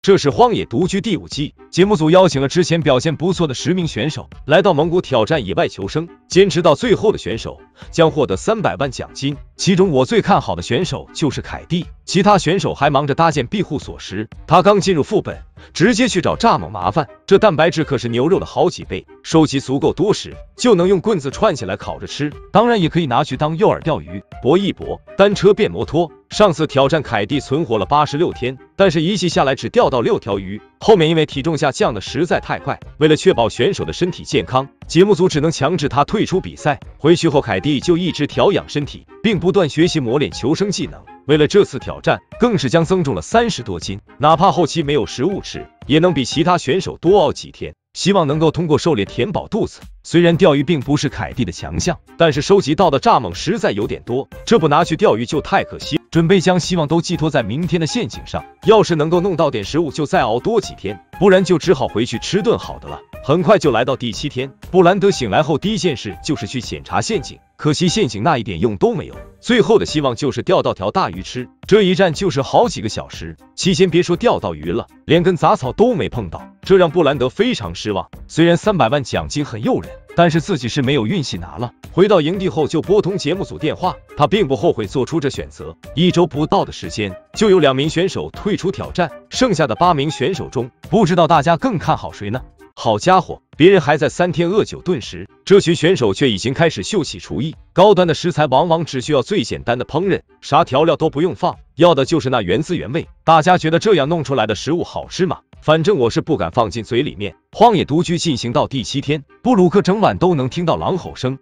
这是《荒野独居》第5季，节目组邀请了之前表现不错的10名选手来到蒙古挑战野外求生，坚持到最后的选手将获得300万奖金。其中我最看好的选手就是凯蒂，其他选手还忙着搭建庇护所时，他刚进入副本，直接去找蚱蜢麻烦。这蛋白质可是牛肉的好几倍，收集足够多时，就能用棍子串起来烤着吃，当然也可以拿去当诱饵钓鱼，搏一搏，单车变摩托。上次挑战凯蒂存活了86天，但是一气下来只钓到6条鱼，后面因为体重下降的实在太快，为了确保选手的身体健康，节目组只能强制他退出比赛。回去后凯蒂就一直调养身体，并不断学习磨练求生技能，为了这次挑战更是将增重了30多斤，哪怕后期没有食物吃，也能比其他选手多熬几天，希望能够通过狩猎填饱肚子。虽然钓鱼并不是凯蒂的强项，但是收集到的蚱蜢实在有点多，这不拿去钓鱼就太可惜，准备将希望都寄托在明天的陷阱上，要是能够弄到点食物就再熬多几天，不然就只好回去吃顿好的了。很快就来到第7天，布兰德醒来后第一件事就是去检查陷阱，可惜陷阱那一点用都没有，最后的希望就是钓到条大鱼吃，这一站就是好几个小时，期间别说钓到鱼了，连根杂草都没碰到，这让布兰德非常失望。虽然300万奖金很诱人，但是自己是没有运气拿了。回到营地后就拨通节目组电话，他并不后悔做出这选择。1周不到的时间，就有2名选手退出挑战，剩下的8名选手中，不知道大家更看好谁呢？好家伙，别人还在3天饿9顿时，这群选手却已经开始秀起厨艺。高端的食材往往只需要最简单的烹饪，啥调料都不用放，要的就是那原汁原味。大家觉得这样弄出来的食物好吃吗？反正我是不敢放进嘴里面。荒野独居进行到第7天，布鲁克整晚都能听到狼吼声，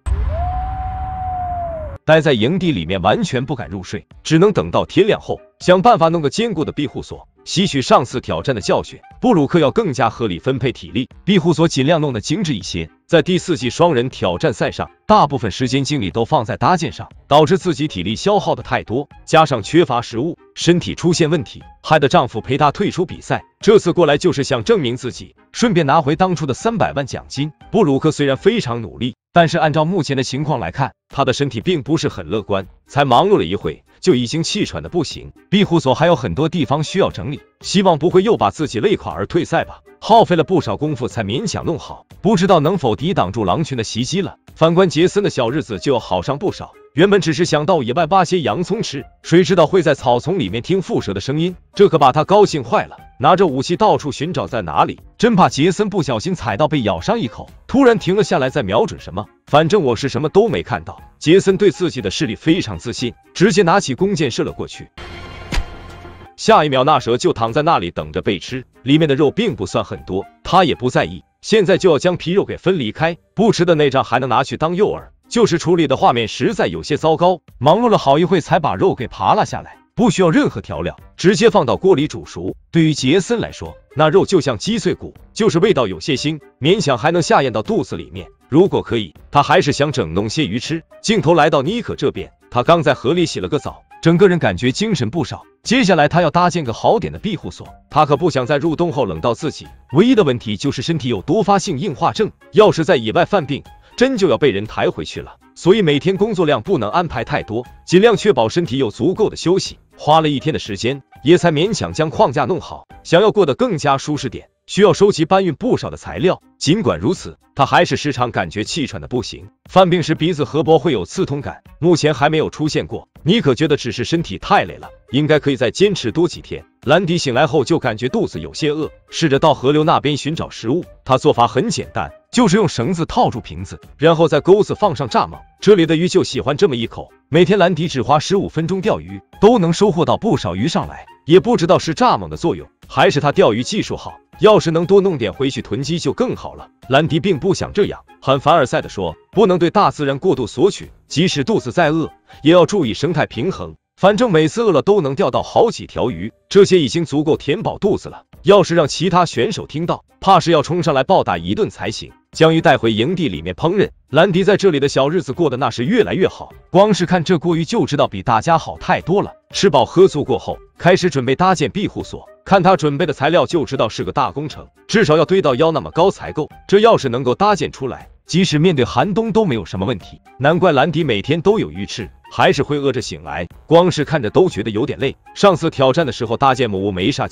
待在营地里面完全不敢入睡，只能等到天亮后想办法弄个坚固的庇护所。吸取上次挑战的教训，布鲁克要更加合理分配体力，庇护所尽量弄得精致一些。在第4季双人挑战赛上，大部分时间精力都放在搭建上，导致自己体力消耗的太多，加上缺乏食物，身体出现问题，害得丈夫陪她退出比赛。这次过来就是想证明自己，顺便拿回当初的300万奖金。布鲁克虽然非常努力，但是按照目前的情况来看，他的身体并不是很乐观，才忙碌了一会就已经气喘的不行。庇护所还有很多地方需要整理，希望不会又把自己累垮而退赛吧。耗费了不少功夫才勉强弄好，不知道能否抵挡住狼群的袭击了。反观杰森的小日子就要好上不少，原本只是想到野外挖些洋葱吃，谁知道会在草丛里面听蝮蛇的声音，这可把他高兴坏了，拿着武器到处寻找在哪里，真怕杰森不小心踩到被咬伤一口，突然停了下来再瞄准什么。反正我是什么都没看到。杰森对自己的视力非常自信，直接拿起弓箭射了过去。下一秒那蛇就躺在那里等着被吃，里面的肉并不算很多，他也不在意，现在就要将皮肉给分离开，不吃的内脏还能拿去当诱饵。就是处理的画面实在有些糟糕，忙碌了好一会才把肉给扒拉下来，不需要任何调料，直接放到锅里煮熟。对于杰森来说，那肉就像鸡碎骨，就是味道有些腥，勉强还能下咽到肚子里面。如果可以，他还是想整弄些鱼吃。镜头来到妮可这边，他刚在河里洗了个澡，整个人感觉精神不少。接下来他要搭建个好点的庇护所，他可不想在入冬后冷到自己。唯一的问题就是身体有多发性硬化症，要是在野外犯病，真就要被人抬回去了。所以每天工作量不能安排太多，尽量确保身体有足够的休息。花了1天的时间，也才勉强将框架弄好。想要过得更加舒适点，需要收集搬运不少的材料。尽管如此，他还是时常感觉气喘的不行，犯病时鼻子和脖会有刺痛感，目前还没有出现过。妮可觉得只是身体太累了，应该可以再坚持多几天。兰迪醒来后就感觉肚子有些饿，试着到河流那边寻找食物。他做法很简单，就是用绳子套住瓶子，然后在钩子放上蚱蜢，这里的鱼就喜欢这么一口。每天兰迪只花15分钟钓鱼，都能收获到不少鱼上来，也不知道是蚱蜢的作用，还是他钓鱼技术好，要是能多弄点回去囤积就更好了。兰迪并不想这样，很凡尔赛地说，不能对大自然过度索取，即使肚子再饿，也要注意生态平衡。反正每次饿了都能钓到好几条鱼，这些已经足够填饱肚子了。要是让其他选手听到，怕是要冲上来暴打一顿才行。将鱼带回营地里面烹饪，兰迪在这里的小日子过得那是越来越好，光是看这锅鱼就知道比大家好太多了。吃饱喝足过后，开始准备搭建庇护所，看他准备的材料就知道是个大工程，至少要堆到腰那么高才够。这要是能够搭建出来，即使面对寒冬都没有什么问题。难怪兰迪每天都有鱼吃，还是会饿着醒来，光是看着都觉得有点累。上次挑战的时候搭建木屋没啥经验，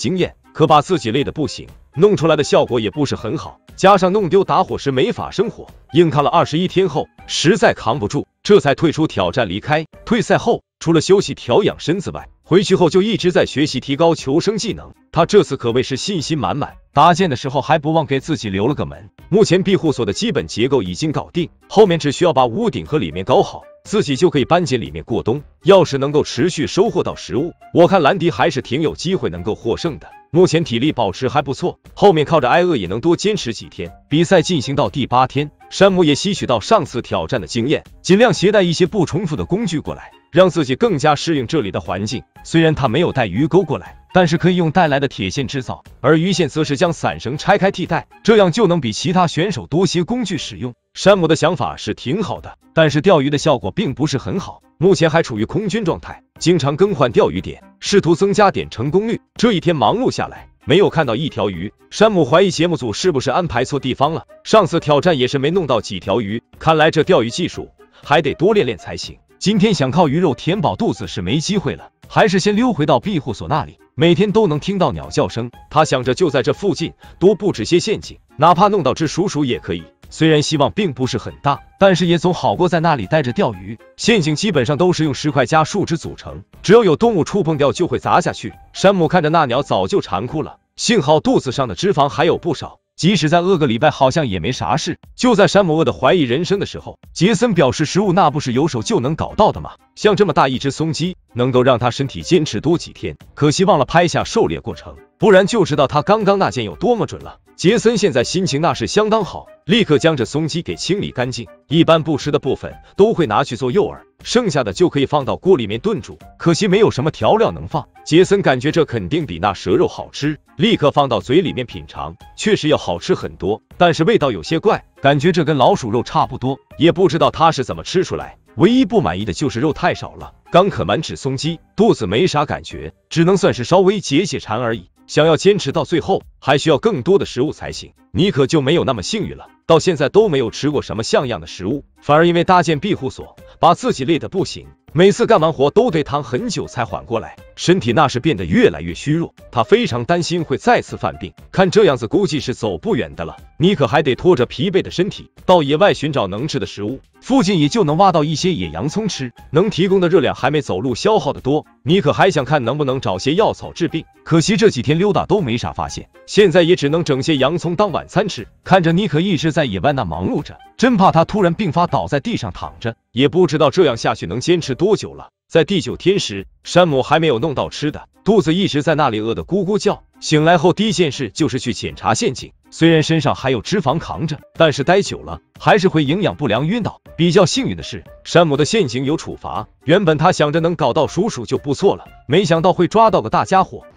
可把自己累得不行，弄出来的效果也不是很好，加上弄丢打火石没法生火，硬抗了21天后，实在扛不住，这才退出挑战离开。退赛后，除了休息调养身子外，回去后就一直在学习提高求生技能。他这次可谓是信心满满，搭建的时候还不忘给自己留了个门。目前庇护所的基本结构已经搞定，后面只需要把屋顶和里面搞好，自己就可以搬进里面过冬。要是能够持续收获到食物，我看兰迪还是挺有机会能够获胜的。目前体力保持还不错，后面靠着挨饿也能多坚持几天。比赛进行到第8天，山姆也吸取到上次挑战的经验，尽量携带一些不重复的工具过来，让自己更加适应这里的环境。虽然他没有带鱼钩过来，但是可以用带来的铁线制造，而鱼线则是将散绳拆开替代，这样就能比其他选手多些工具使用。山姆的想法是挺好的，但是钓鱼的效果并不是很好，目前还处于空军状态，经常更换钓鱼点，试图增加点成功率。这一天忙碌下来，没有看到一条鱼，山姆怀疑节目组是不是安排错地方了。上次挑战也是没弄到几条鱼，看来这钓鱼技术还得多练练才行。今天想靠鱼肉填饱肚子是没机会了，还是先溜回到庇护所那里，每天都能听到鸟叫声。他想着就在这附近多布置些陷阱，哪怕弄到只鼠鼠也可以。虽然希望并不是很大，但是也总好过在那里待着钓鱼。陷阱基本上都是用石块加树枝组成，只要有动物触碰掉就会砸下去。山姆看着那鸟早就馋哭了，幸好肚子上的脂肪还有不少，即使再饿个礼拜好像也没啥事。就在山姆饿得怀疑人生的时候，杰森表示食物那不是有手就能搞到的吗？像这么大一只松鸡能够让他身体坚持多几天，可惜忘了拍下狩猎过程，不然就知道他刚刚那箭有多么准了。杰森现在心情那是相当好，立刻将这松鸡给清理干净，一般不吃的部分都会拿去做诱饵，剩下的就可以放到锅里面炖煮，可惜没有什么调料能放。杰森感觉这肯定比那蛇肉好吃，立刻放到嘴里面品尝，确实要好吃很多，但是味道有些怪，感觉这跟老鼠肉差不多，也不知道他是怎么吃出来。唯一不满意的就是肉太少了，刚啃完只松鸡，肚子没啥感觉，只能算是稍微解解馋而已。想要坚持到最后，还需要更多的食物才行。尼可就没有那么幸运了，到现在都没有吃过什么像样的食物，反而因为搭建庇护所，把自己累得不行，每次干完活都得躺很久才缓过来，身体那是变得越来越虚弱。他非常担心会再次犯病，看这样子估计是走不远的了。尼可还得拖着疲惫的身体到野外寻找能吃的食物，附近也就能挖到一些野洋葱吃，能提供的热量还没走路消耗的多。尼可还想看能不能找些药草治病，可惜这几天溜达都没啥发现，现在也只能整些洋葱当晚餐吃。看着尼可一直在野外那忙碌着，真怕他突然病发倒在地上躺着，也不知道这样下去能坚持多久了。在第9天时，山姆还没有弄到吃的，肚子一直在那里饿得咕咕叫。醒来后第一件事就是去检查陷阱，虽然身上还有脂肪扛着，但是待久了还是会营养不良晕倒。比较幸运的是，山姆的陷阱有处罚，原本他想着能搞到鼠鼠就不错了，没想到会抓到个大家伙。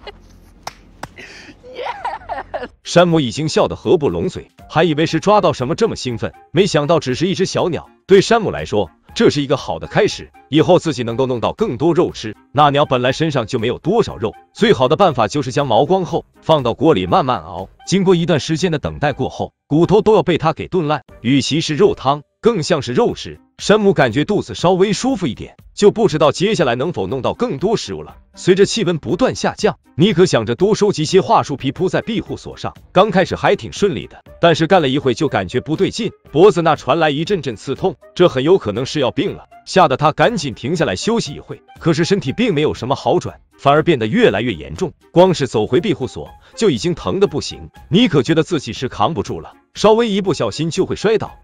山姆已经笑得合不拢嘴，还以为是抓到什么这么兴奋，没想到只是一只小鸟。对山姆来说，这是一个好的开始，以后自己能够弄到更多肉吃。那鸟本来身上就没有多少肉，最好的办法就是将毛光后放到锅里慢慢熬，经过一段时间的等待过后，骨头都要被它给炖烂，与其是肉汤，更像是肉食。山姆感觉肚子稍微舒服一点，就不知道接下来能否弄到更多食物了。随着气温不断下降，尼可想着多收集些桦树皮铺在庇护所上，刚开始还挺顺利的，但是干了一会就感觉不对劲，脖子那传来一阵阵刺痛，这很有可能是要病了，吓得他赶紧停下来休息一会。可是身体并没有什么好转，反而变得越来越严重，光是走回庇护所就已经疼得不行。尼可觉得自己是扛不住了，稍微一不小心就会摔倒，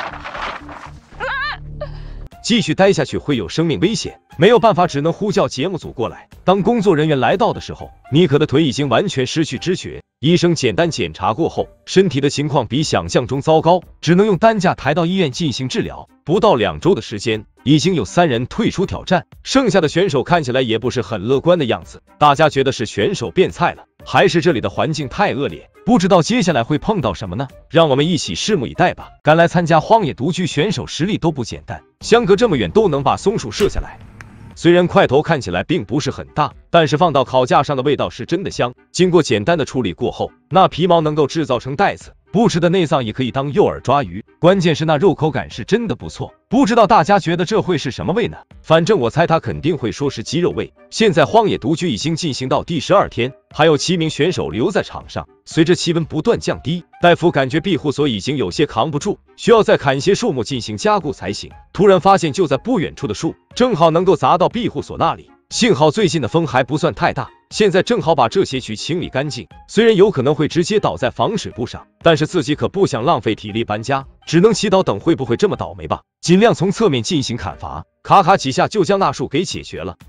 继续待下去会有生命危险，没有办法，只能呼叫节目组过来。当工作人员来到的时候，尼可的腿已经完全失去知觉，医生简单检查过后，身体的情况比想象中糟糕，只能用担架抬到医院进行治疗。不到2周的时间，已经有3人退出挑战，剩下的选手看起来也不是很乐观的样子。大家觉得是选手变菜了，还是这里的环境太恶劣？不知道接下来会碰到什么呢？让我们一起拭目以待吧。赶来参加荒野独居选手实力都不简单，相隔这么远都能把松鼠射下来。虽然块头看起来并不是很大，但是放到烤架上的味道是真的香。经过简单的处理过后，那皮毛能够制造成袋子， 不吃的内脏也可以当诱饵抓鱼，关键是那肉口感是真的不错。不知道大家觉得这会是什么味呢？反正我猜他肯定会说是鸡肉味。现在荒野独居已经进行到第12天，还有7名选手留在场上。随着气温不断降低，戴夫感觉庇护所已经有些扛不住，需要再砍些树木进行加固才行。突然发现就在不远处的树，正好能够砸到庇护所那里。幸好最近的风还不算太大，现在正好把这些去清理干净。虽然有可能会直接倒在防水布上，但是自己可不想浪费体力搬家，只能祈祷等会不会这么倒霉吧。尽量从侧面进行砍伐，咔咔几下就将那树给解决了。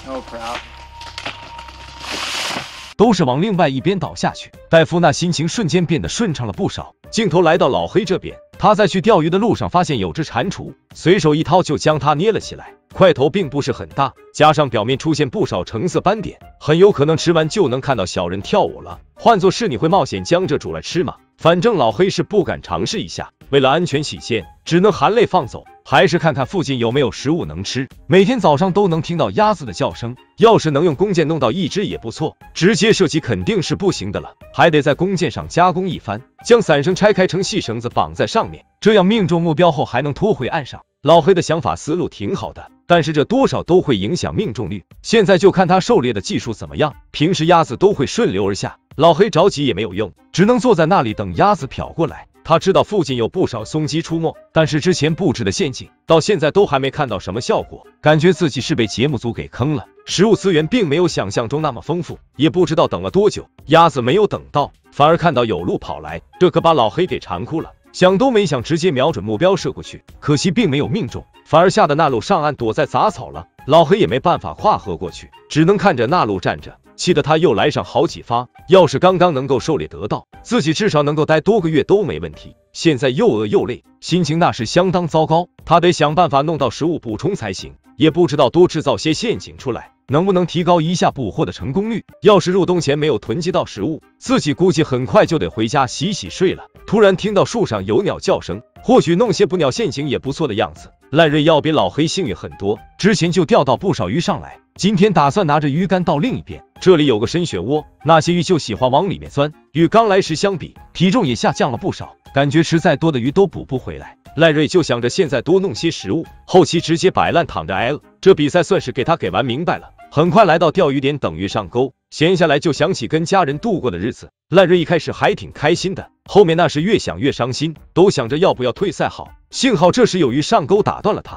都是往另外一边倒下去，戴夫那心情瞬间变得顺畅了不少。镜头来到老黑这边，他在去钓鱼的路上发现有只蟾蜍，随手一掏就将它捏了起来。块头并不是很大，加上表面出现不少橙色斑点，很有可能吃完就能看到小人跳舞了。换作是你会冒险将这煮来吃吗？反正老黑是不敢尝试一下，为了安全起见，只能含泪放走，还是看看附近有没有食物能吃。每天早上都能听到鸭子的叫声，要是能用弓箭弄到一只也不错，直接射击肯定是不行的了，还得在弓箭上加工一番，将伞绳拆开成细绳子绑在上面，这样命中目标后还能拖回岸上。老黑的想法思路挺好的，但是这多少都会影响命中率。现在就看他狩猎的技术怎么样，平时鸭子都会顺流而下，老黑着急也没有用，只能坐在那里等鸭子瞟过来。他知道附近有不少松鸡出没，但是之前布置的陷阱到现在都还没看到什么效果，感觉自己是被节目组给坑了。食物资源并没有想象中那么丰富，也不知道等了多久，鸭子没有等到，反而看到有鹿跑来，这可把老黑给馋哭了。想都没想，直接瞄准目标射过去，可惜并没有命中，反而吓得那鹿上岸躲在杂草了。老黑也没办法跨河过去，只能看着那鹿站着，气得他又来上好几发。要是刚刚能够狩猎得到，自己至少能够待多个月都没问题。现在又饿又累，心情那是相当糟糕，他得想办法弄到食物补充才行，也不知道多制造些陷阱出来，能不能提高一下捕获的成功率。要是入冬前没有囤积到食物，自己估计很快就得回家洗洗睡了。突然听到树上有鸟叫声，或许弄些捕鸟陷阱也不错的样子。赖瑞要比老黑幸运很多，之前就钓到不少鱼上来，今天打算拿着鱼竿到另一边，这里有个深漩涡，那些鱼就喜欢往里面钻，与刚来时相比，体重也下降了不少，感觉吃再多的鱼都补不回来。赖瑞就想着现在多弄些食物，后期直接摆烂躺着挨了。这比赛算是给他给玩明白了。很快来到钓鱼点等鱼上钩，闲下来就想起跟家人度过的日子。赖瑞一开始还挺开心的，后面那是越想越伤心，都想着要不要退赛好。幸好这时有鱼上钩打断了他。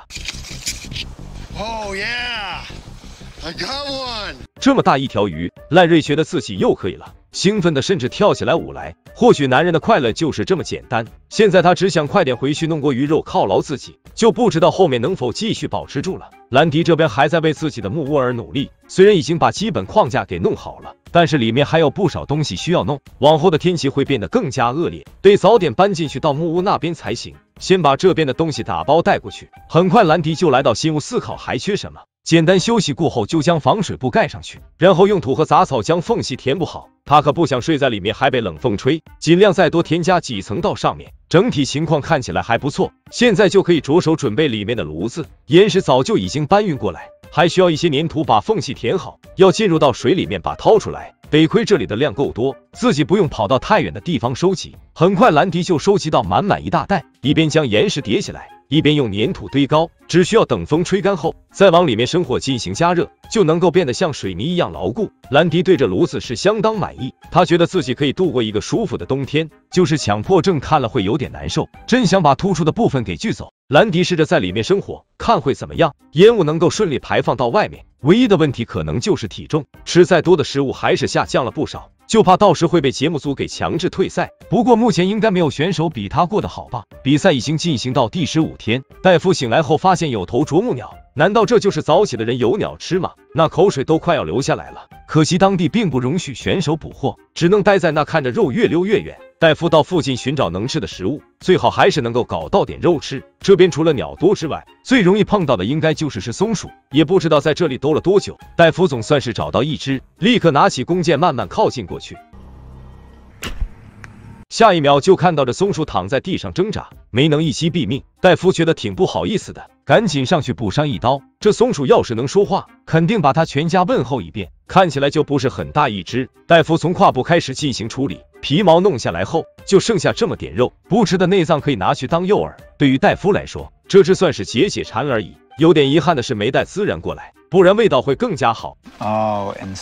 Oh yeah, I got one. 这么大一条鱼，赖瑞觉得自己又可以了，兴奋的甚至跳起来舞来。或许男人的快乐就是这么简单。现在他只想快点回去弄过鱼肉犒劳自己，就不知道后面能否继续保持住了。兰迪这边还在为自己的木屋而努力，虽然已经把基本框架给弄好了，但是里面还有不少东西需要弄。往后的天气会变得更加恶劣，得早点搬进去到木屋那边才行。先把这边的东西打包带过去。很快兰迪就来到新屋思考还缺什么，简单休息过后就将防水布盖上去，然后用土和杂草将缝隙填补好。他可不想睡在里面还被冷风吹，尽量再多添加几层到上面。整体情况看起来还不错，现在就可以着手准备里面的炉子。岩石早就已经搬运过来，还需要一些粘土把缝隙填好，要进入到水里面把掏出来。得亏这里的量够多，自己不用跑到太远的地方收集。很快兰迪就收集到满满一大袋，一边将岩石叠起来，一边用粘土堆高，只需要等风吹干后，再往里面生火进行加热，就能够变得像水泥一样牢固。兰迪对这炉子是相当满意，他觉得自己可以度过一个舒服的冬天，就是强迫症看了会有点难受，真想把突出的部分给锯走。兰迪试着在里面生火，看会怎么样，烟雾能够顺利排放到外面。唯一的问题可能就是体重，吃再多的食物还是下降了不少，就怕到时会被节目组给强制退赛。不过目前应该没有选手比他过得好吧。比赛已经进行到第15天，戴夫醒来后发现有头啄木鸟，难道这就是早起的人有鸟吃吗？那口水都快要流下来了。可惜当地并不容许选手捕获，只能待在那看着肉越溜越远。戴夫到附近寻找能吃的食物，最好还是能够搞到点肉吃。这边除了鸟多之外，最容易碰到的应该就是松鼠，也不知道在这里兜了多久。戴夫总算是找到一只，立刻拿起弓箭慢慢靠近过去。 下一秒就看到这松鼠躺在地上挣扎，没能一击毙命。戴夫觉得挺不好意思的，赶紧上去补上一刀。这松鼠要是能说话，肯定把他全家问候一遍。看起来就不是很大一只。戴夫从胯部开始进行处理，皮毛弄下来后，就剩下这么点肉，不吃的内脏可以拿去当诱饵。对于戴夫来说，这只算是解解馋而已。有点遗憾的是没带孜然过来，不然味道会更加好。 Oh, and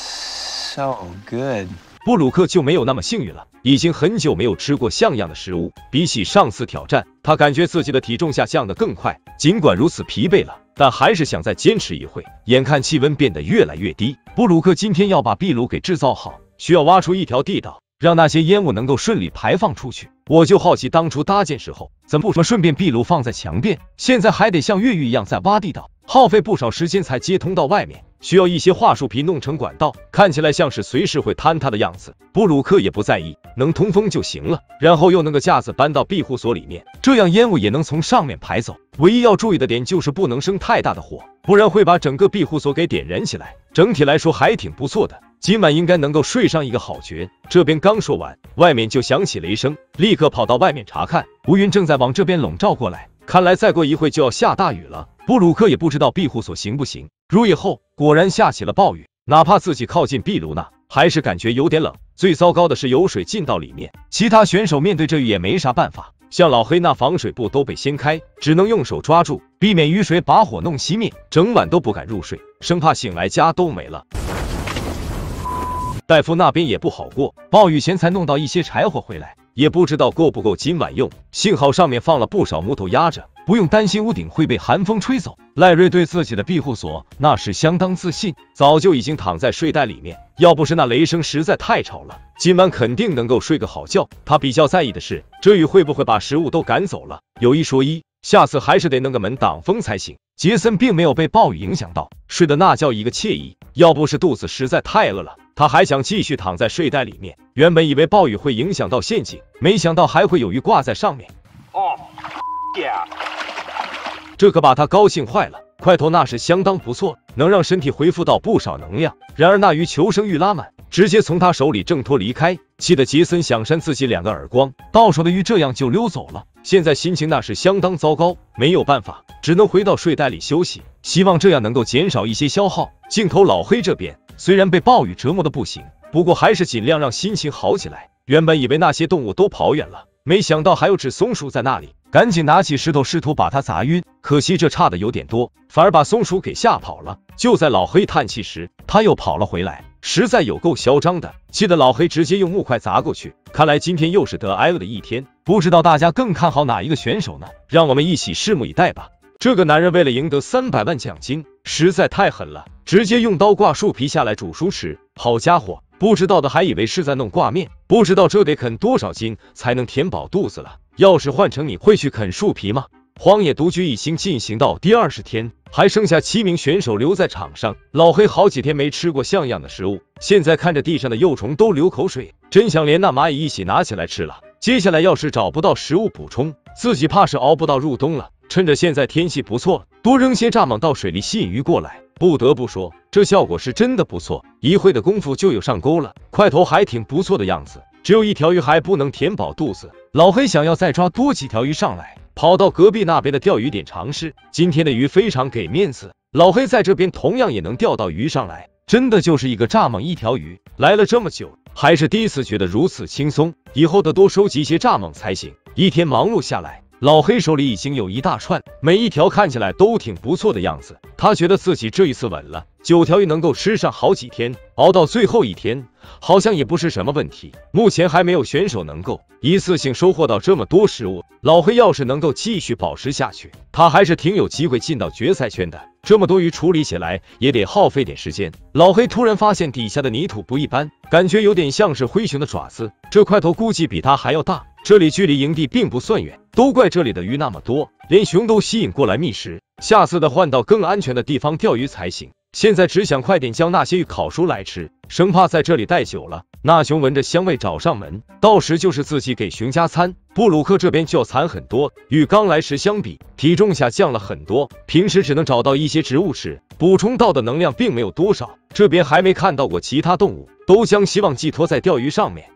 so good. 布鲁克就没有那么幸运了，已经很久没有吃过像样的食物。比起上次挑战，他感觉自己的体重下降得更快。尽管如此疲惫了，但还是想再坚持一会。眼看气温变得越来越低，布鲁克今天要把壁炉给制造好，需要挖出一条地道，让那些烟雾能够顺利排放出去。我就好奇当初搭建时候，怎么不顺便壁炉放在墙边，现在还得像越狱一样在挖地道，耗费不少时间才接通到外面。需要一些桦树皮弄成管道，看起来像是随时会坍塌的样子。布鲁克也不在意，能通风就行了。然后用那个架子搬到庇护所里面，这样烟雾也能从上面排走。唯一要注意的点就是不能生太大的火，不然会把整个庇护所给点燃起来。整体来说还挺不错的，今晚应该能够睡上一个好觉。这边刚说完，外面就响起雷声，立刻跑到外面查看，乌云正在往这边笼罩过来，看来再过一会就要下大雨了。布鲁克也不知道庇护所行不行，入夜后果然下起了暴雨，哪怕自己靠近壁炉呢，还是感觉有点冷。最糟糕的是有水进到里面，其他选手面对这雨也没啥办法，像老黑那防水布都被掀开，只能用手抓住，避免雨水把火弄熄灭。整晚都不敢入睡，生怕醒来家都没了。戴夫那边也不好过，暴雨前才弄到一些柴火回来，也不知道够不够今晚用。幸好上面放了不少木头压着，不用担心屋顶会被寒风吹走。赖瑞对自己的庇护所那是相当自信，早就已经躺在睡袋里面，要不是那雷声实在太吵了，今晚肯定能够睡个好觉。他比较在意的是，这雨会不会把食物都赶走了。有一说一，下次还是得弄个门挡风才行。杰森并没有被暴雨影响到，睡得那叫一个惬意。要不是肚子实在太饿了，他还想继续躺在睡袋里面。原本以为暴雨会影响到陷阱，没想到还会有鱼挂在上面。这可把他高兴坏了。块头那是相当不错，能让身体恢复到不少能量。然而那鱼求生欲拉满，直接从他手里挣脱离开，气得杰森想扇自己2个耳光。到手的鱼这样就溜走了，现在心情那是相当糟糕，没有办法，只能回到睡袋里休息，希望这样能够减少一些消耗。镜头老黑这边虽然被暴雨折磨的不行，不过还是尽量让心情好起来。原本以为那些动物都跑远了，没想到还有只松鼠在那里，赶紧拿起石头试图把它砸晕，可惜这差的有点多，反而把松鼠给吓跑了。就在老黑叹气时，他又跑了回来，实在有够嚣张的，气得老黑直接用木块砸过去。看来今天又是得挨饿的一天，不知道大家更看好哪一个选手呢？让我们一起拭目以待吧。这个男人为了赢得300万奖金，实在太狠了，直接用刀挂树皮下来煮熟吃。好家伙，不知道的还以为是在弄挂面，不知道这得啃多少斤才能填饱肚子了。要是换成你，会去啃树皮吗？荒野独居已经进行到第20天，还剩下7名选手留在场上。老黑好几天没吃过像样的食物，现在看着地上的幼虫都流口水，真想连那蚂蚁一起拿起来吃了。接下来要是找不到食物补充，自己怕是熬不到入冬了。趁着现在天气不错，多扔些蚱蜢到水里吸引鱼过来。不得不说，这效果是真的不错，一会的功夫就有上钩了。块头还挺不错的样子，只有1条鱼还不能填饱肚子。老黑想要再抓多几条鱼上来，跑到隔壁那边的钓鱼点尝试。今天的鱼非常给面子，老黑在这边同样也能钓到鱼上来，真的就是一个蚱蜢1条鱼。来了这么久，还是第一次觉得如此轻松，以后得多收集一些蚱蜢才行。一天忙碌下来，老黑手里已经有一大串，每一条看起来都挺不错的样子。他觉得自己这一次稳了，9条鱼能够吃上好几天，熬到最后一天好像也不是什么问题。目前还没有选手能够一次性收获到这么多食物，老黑要是能够继续保持下去，他还是挺有机会进到决赛圈的。这么多鱼处理起来也得耗费点时间。老黑突然发现底下的泥土不一般，感觉有点像是灰熊的爪子，这块头估计比它还要大。这里距离营地并不算远，都怪这里的鱼那么多，连熊都吸引过来觅食。下次得换到更安全的地方钓鱼才行。现在只想快点将那些鱼烤熟来吃，生怕在这里待久了，那熊闻着香味找上门，到时就是自己给熊加餐。布鲁克这边就要惨很多，与刚来时相比，体重下降了很多，平时只能找到一些植物吃，补充到的能量并没有多少。这边还没看到过其他动物，都将希望寄托在钓鱼上面。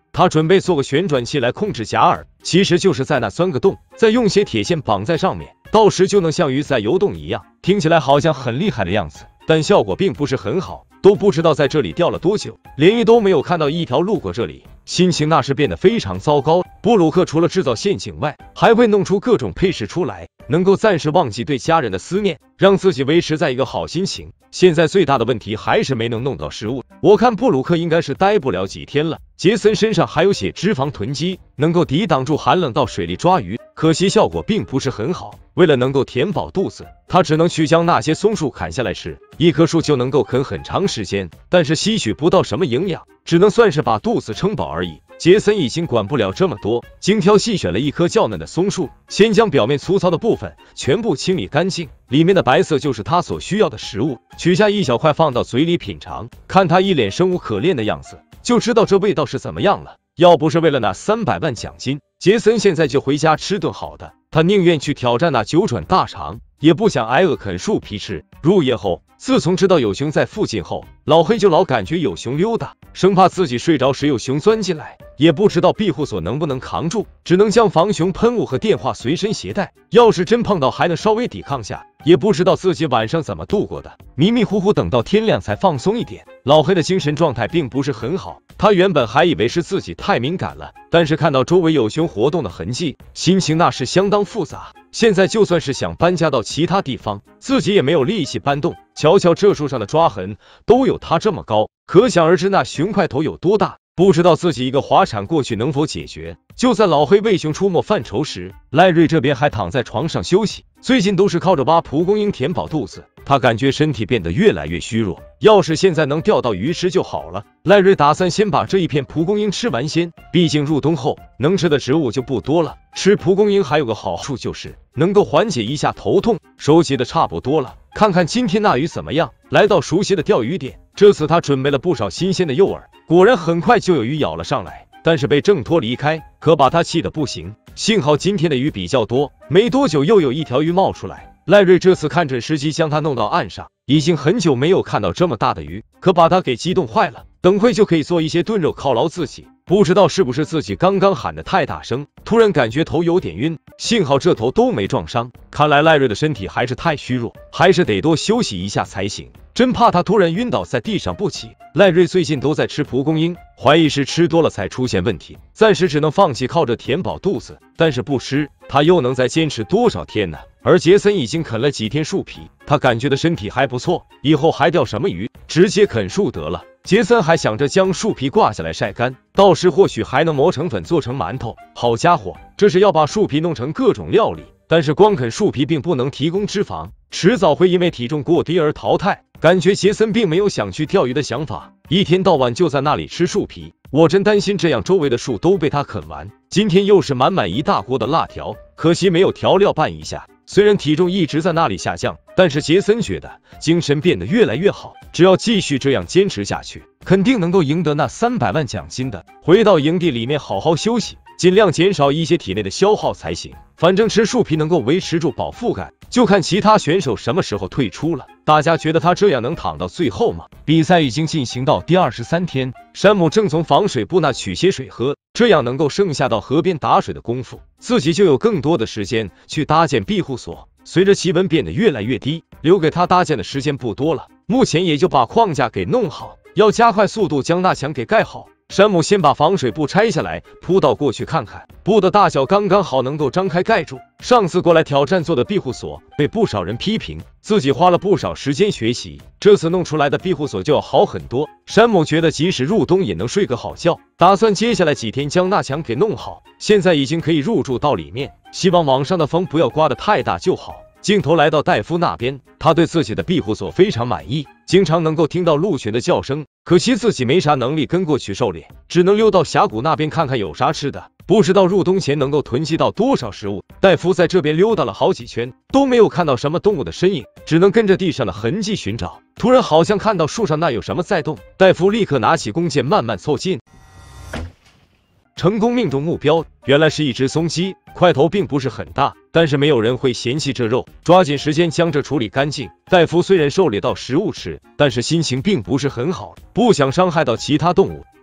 他准备做个旋转器来控制假饵，其实就是在那钻个洞，再用些铁线绑在上面，到时就能像鱼在游动一样。听起来好像很厉害的样子，但效果并不是很好。都不知道在这里钓了多久，连鱼都没有看到一条路过这里，心情那是变得非常糟糕。布鲁克除了制造陷阱外，还会弄出各种配饰出来，能够暂时忘记对家人的思念，让自己维持在一个好心情。现在最大的问题还是没能弄到食物，我看布鲁克应该是待不了几天了。杰森身上还有些脂肪囤积，能够抵挡住寒冷，到水里抓鱼，可惜效果并不是很好。为了能够填饱肚子，他只能去将那些松树砍下来吃，一棵树就能够啃很长时间，但是吸取不到什么营养，只能算是把肚子撑饱而已。杰森已经管不了这么多，精挑细选了一棵较嫩的松树，先将表面粗糙的部分全部清理干净，里面的白色就是他所需要的食物。取下一小块放到嘴里品尝，看他一脸生无可恋的样子，就知道这味道是怎么样了。要不是为了那300万奖金，杰森现在就回家吃顿好的。他宁愿去挑战那9转大肠，也不想挨饿啃树皮吃。入夜后，自从知道有熊在附近后，老黑就老感觉有熊溜达，生怕自己睡着时有熊钻进来，也不知道庇护所能不能扛住，只能将防熊喷雾和电话随身携带，要是真碰到还能稍微抵抗下，也不知道自己晚上怎么度过的。迷迷糊糊等到天亮才放松一点。老黑的精神状态并不是很好，他原本还以为是自己太敏感了，但是看到周围有熊活动的痕迹，心情那是相当复杂。现在就算是想搬家到其他地方，自己也没有力气搬动。瞧瞧这树上的抓痕，都有他这么高，可想而知那熊块头有多大。不知道自己一个滑铲过去能否解决。就在老黑为熊出没犯愁时，赖瑞这边还躺在床上休息，最近都是靠着挖蒲公英填饱肚子，他感觉身体变得越来越虚弱，要是现在能钓到鱼吃就好了。赖瑞打算先把这一片蒲公英吃完先，毕竟入冬后能吃的植物就不多了。吃蒲公英还有个好处，就是能够缓解一下头痛。收集的差不多了，看看今天那鱼怎么样。来到熟悉的钓鱼点，这次他准备了不少新鲜的诱饵，果然很快就有鱼咬了上来，但是被挣脱离开，可把他气得不行。幸好今天的鱼比较多，没多久又有一条鱼冒出来。赖瑞这次看准时机将它弄到岸上，已经很久没有看到这么大的鱼，可把它给激动坏了，等会就可以做一些炖肉犒劳自己。不知道是不是自己刚刚喊得太大声，突然感觉头有点晕，幸好这头都没撞伤。看来赖瑞的身体还是太虚弱，还是得多休息一下才行，真怕他突然晕倒在地上不起。赖瑞最近都在吃蒲公英，怀疑是吃多了才出现问题，暂时只能放弃靠着填饱肚子，但是不吃他又能再坚持多少天呢？而杰森已经啃了几天树皮，他感觉的身体还不错，以后还钓什么鱼，直接啃树得了。杰森还想着将树皮挂下来晒干，到时或许还能磨成粉做成馒头。好家伙，这是要把树皮弄成各种料理，但是光啃树皮并不能提供脂肪，迟早会因为体重过低而淘汰。感觉杰森并没有想去钓鱼的想法，一天到晚就在那里吃树皮，我真担心这样周围的树都被他啃完。今天又是满满一大锅的辣条，可惜没有调料拌一下。虽然体重一直在那里下降，但是杰森觉得精神变得越来越好，只要继续这样坚持下去，肯定能够赢得那300万奖金的。回到营地里面好好休息，尽量减少一些体内的消耗才行。反正吃树皮能够维持住饱腹感，就看其他选手什么时候退出了。大家觉得他这样能躺到最后吗？比赛已经进行到第23天，山姆正从防水部那取些水喝，这样能够剩下到河边打水的功夫，自己就有更多的时间去搭建庇护所。随着气温变得越来越低，留给他搭建的时间不多了，目前也就把框架给弄好，要加快速度将那墙给盖好。山姆先把防水布拆下来铺到过去看看，布的大小刚刚好能够张开盖住。上次过来挑战做的庇护所被不少人批评，自己花了不少时间学习，这次弄出来的庇护所就要好很多。山姆觉得即使入冬也能睡个好觉，打算接下来几天将那墙给弄好，现在已经可以入住到里面，希望网上的风不要刮得太大就好。镜头来到戴夫那边，他对自己的庇护所非常满意，经常能够听到鹿群的叫声，可惜自己没啥能力跟过去狩猎，只能溜到峡谷那边看看有啥吃的。不知道入冬前能够囤积到多少食物。戴夫在这边溜达了好几圈，都没有看到什么动物的身影，只能跟着地上的痕迹寻找。突然好像看到树上那有什么在动，戴夫立刻拿起弓箭慢慢凑近，成功命中目标，原来是一只松鸡，块头并不是很大，但是没有人会嫌弃这肉，抓紧时间将这处理干净。戴夫虽然狩猎到食物吃，但是心情并不是很好，不想伤害到其他动物。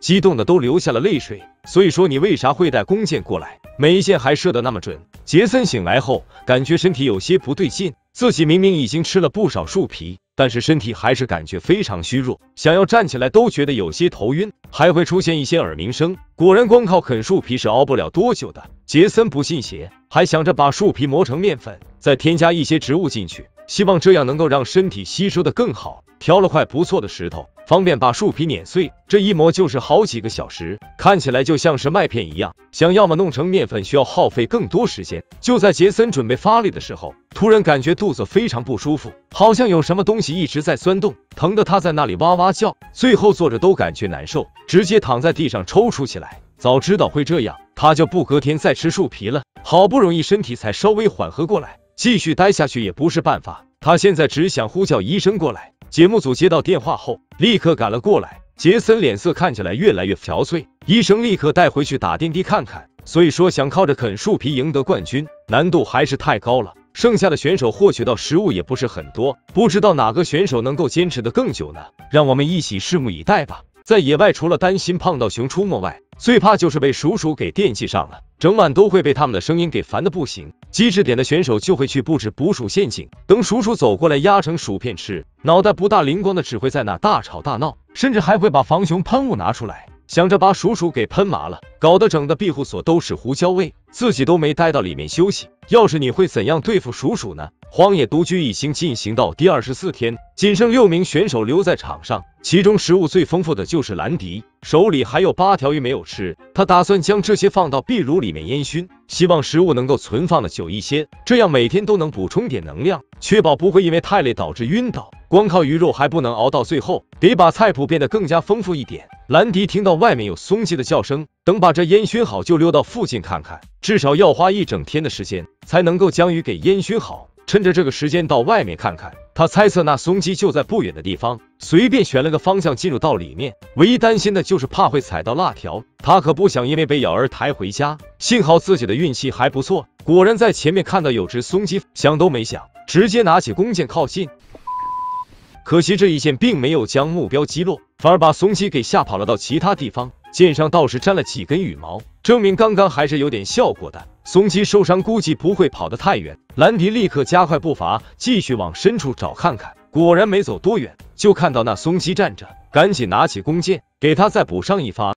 激动的都流下了泪水。所以说你为啥会带弓箭过来？每一箭还射得那么准？杰森醒来后，感觉身体有些不对劲，自己明明已经吃了不少树皮，但是身体还是感觉非常虚弱，想要站起来都觉得有些头晕，还会出现一些耳鸣声。果然光靠啃树皮是熬不了多久的。杰森不信邪，还想着把树皮磨成面粉，再添加一些植物进去，希望这样能够让身体吸收的更好。挑了块不错的石头，方便把树皮碾碎，这一磨就是好几个小时，看起来就像是麦片一样。想要么弄成面粉需要耗费更多时间。就在杰森准备发力的时候，突然感觉肚子非常不舒服，好像有什么东西一直在钻动，疼得他在那里哇哇叫，最后坐着都感觉难受，直接躺在地上抽搐起来。早知道会这样，他就不隔天再吃树皮了。好不容易身体才稍微缓和过来，继续待下去也不是办法，他现在只想呼叫医生过来。节目组接到电话后，立刻赶了过来。杰森脸色看起来越来越憔悴，医生立刻带回去打点滴看看。所以说想靠着啃树皮赢得冠军，难度还是太高了。剩下的选手获取到食物也不是很多，不知道哪个选手能够坚持得更久呢？让我们一起拭目以待吧。在野外，除了担心胖到熊出没外，最怕就是被鼠鼠给惦记上了，整晚都会被他们的声音给烦得不行。机智点的选手就会去布置捕鼠陷阱，等鼠鼠走过来压成薯片吃，脑袋不大灵光的只会在那大吵大闹，甚至还会把防熊喷雾拿出来，想着把鼠鼠给喷麻了，搞得整个庇护所都是胡椒味，自己都没待到里面休息。要是你会怎样对付鼠鼠呢？荒野独居已经进行到第24天，仅剩6名选手留在场上，其中食物最丰富的就是兰迪，手里还有8条鱼没有吃，他打算将这些放到壁炉里面烟熏，希望食物能够存放的久一些，这样每天都能补充点能量，确保不会因为太累导致晕倒。光靠鱼肉还不能熬到最后，得把菜谱变得更加丰富一点。兰迪听到外面有松鸡的叫声，等把这烟熏好就溜到附近看看，至少要花1整天的时间才能够将鱼给烟熏好。趁着这个时间到外面看看，他猜测那松鸡就在不远的地方，随便选了个方向进入到里面，唯一担心的就是怕会踩到辣条，他可不想因为被咬而抬回家。幸好自己的运气还不错，果然在前面看到有只松鸡，想都没想，直接拿起弓箭靠近。可惜这一箭并没有将目标击落，反而把松鸡给吓跑了到其他地方，箭上倒是沾了几根羽毛，证明刚刚还是有点效果的。松鸡受伤估计不会跑得太远，兰迪立刻加快步伐，继续往深处找看看。果然没走多远，就看到那松鸡站着，赶紧拿起弓箭，给他再补上一发。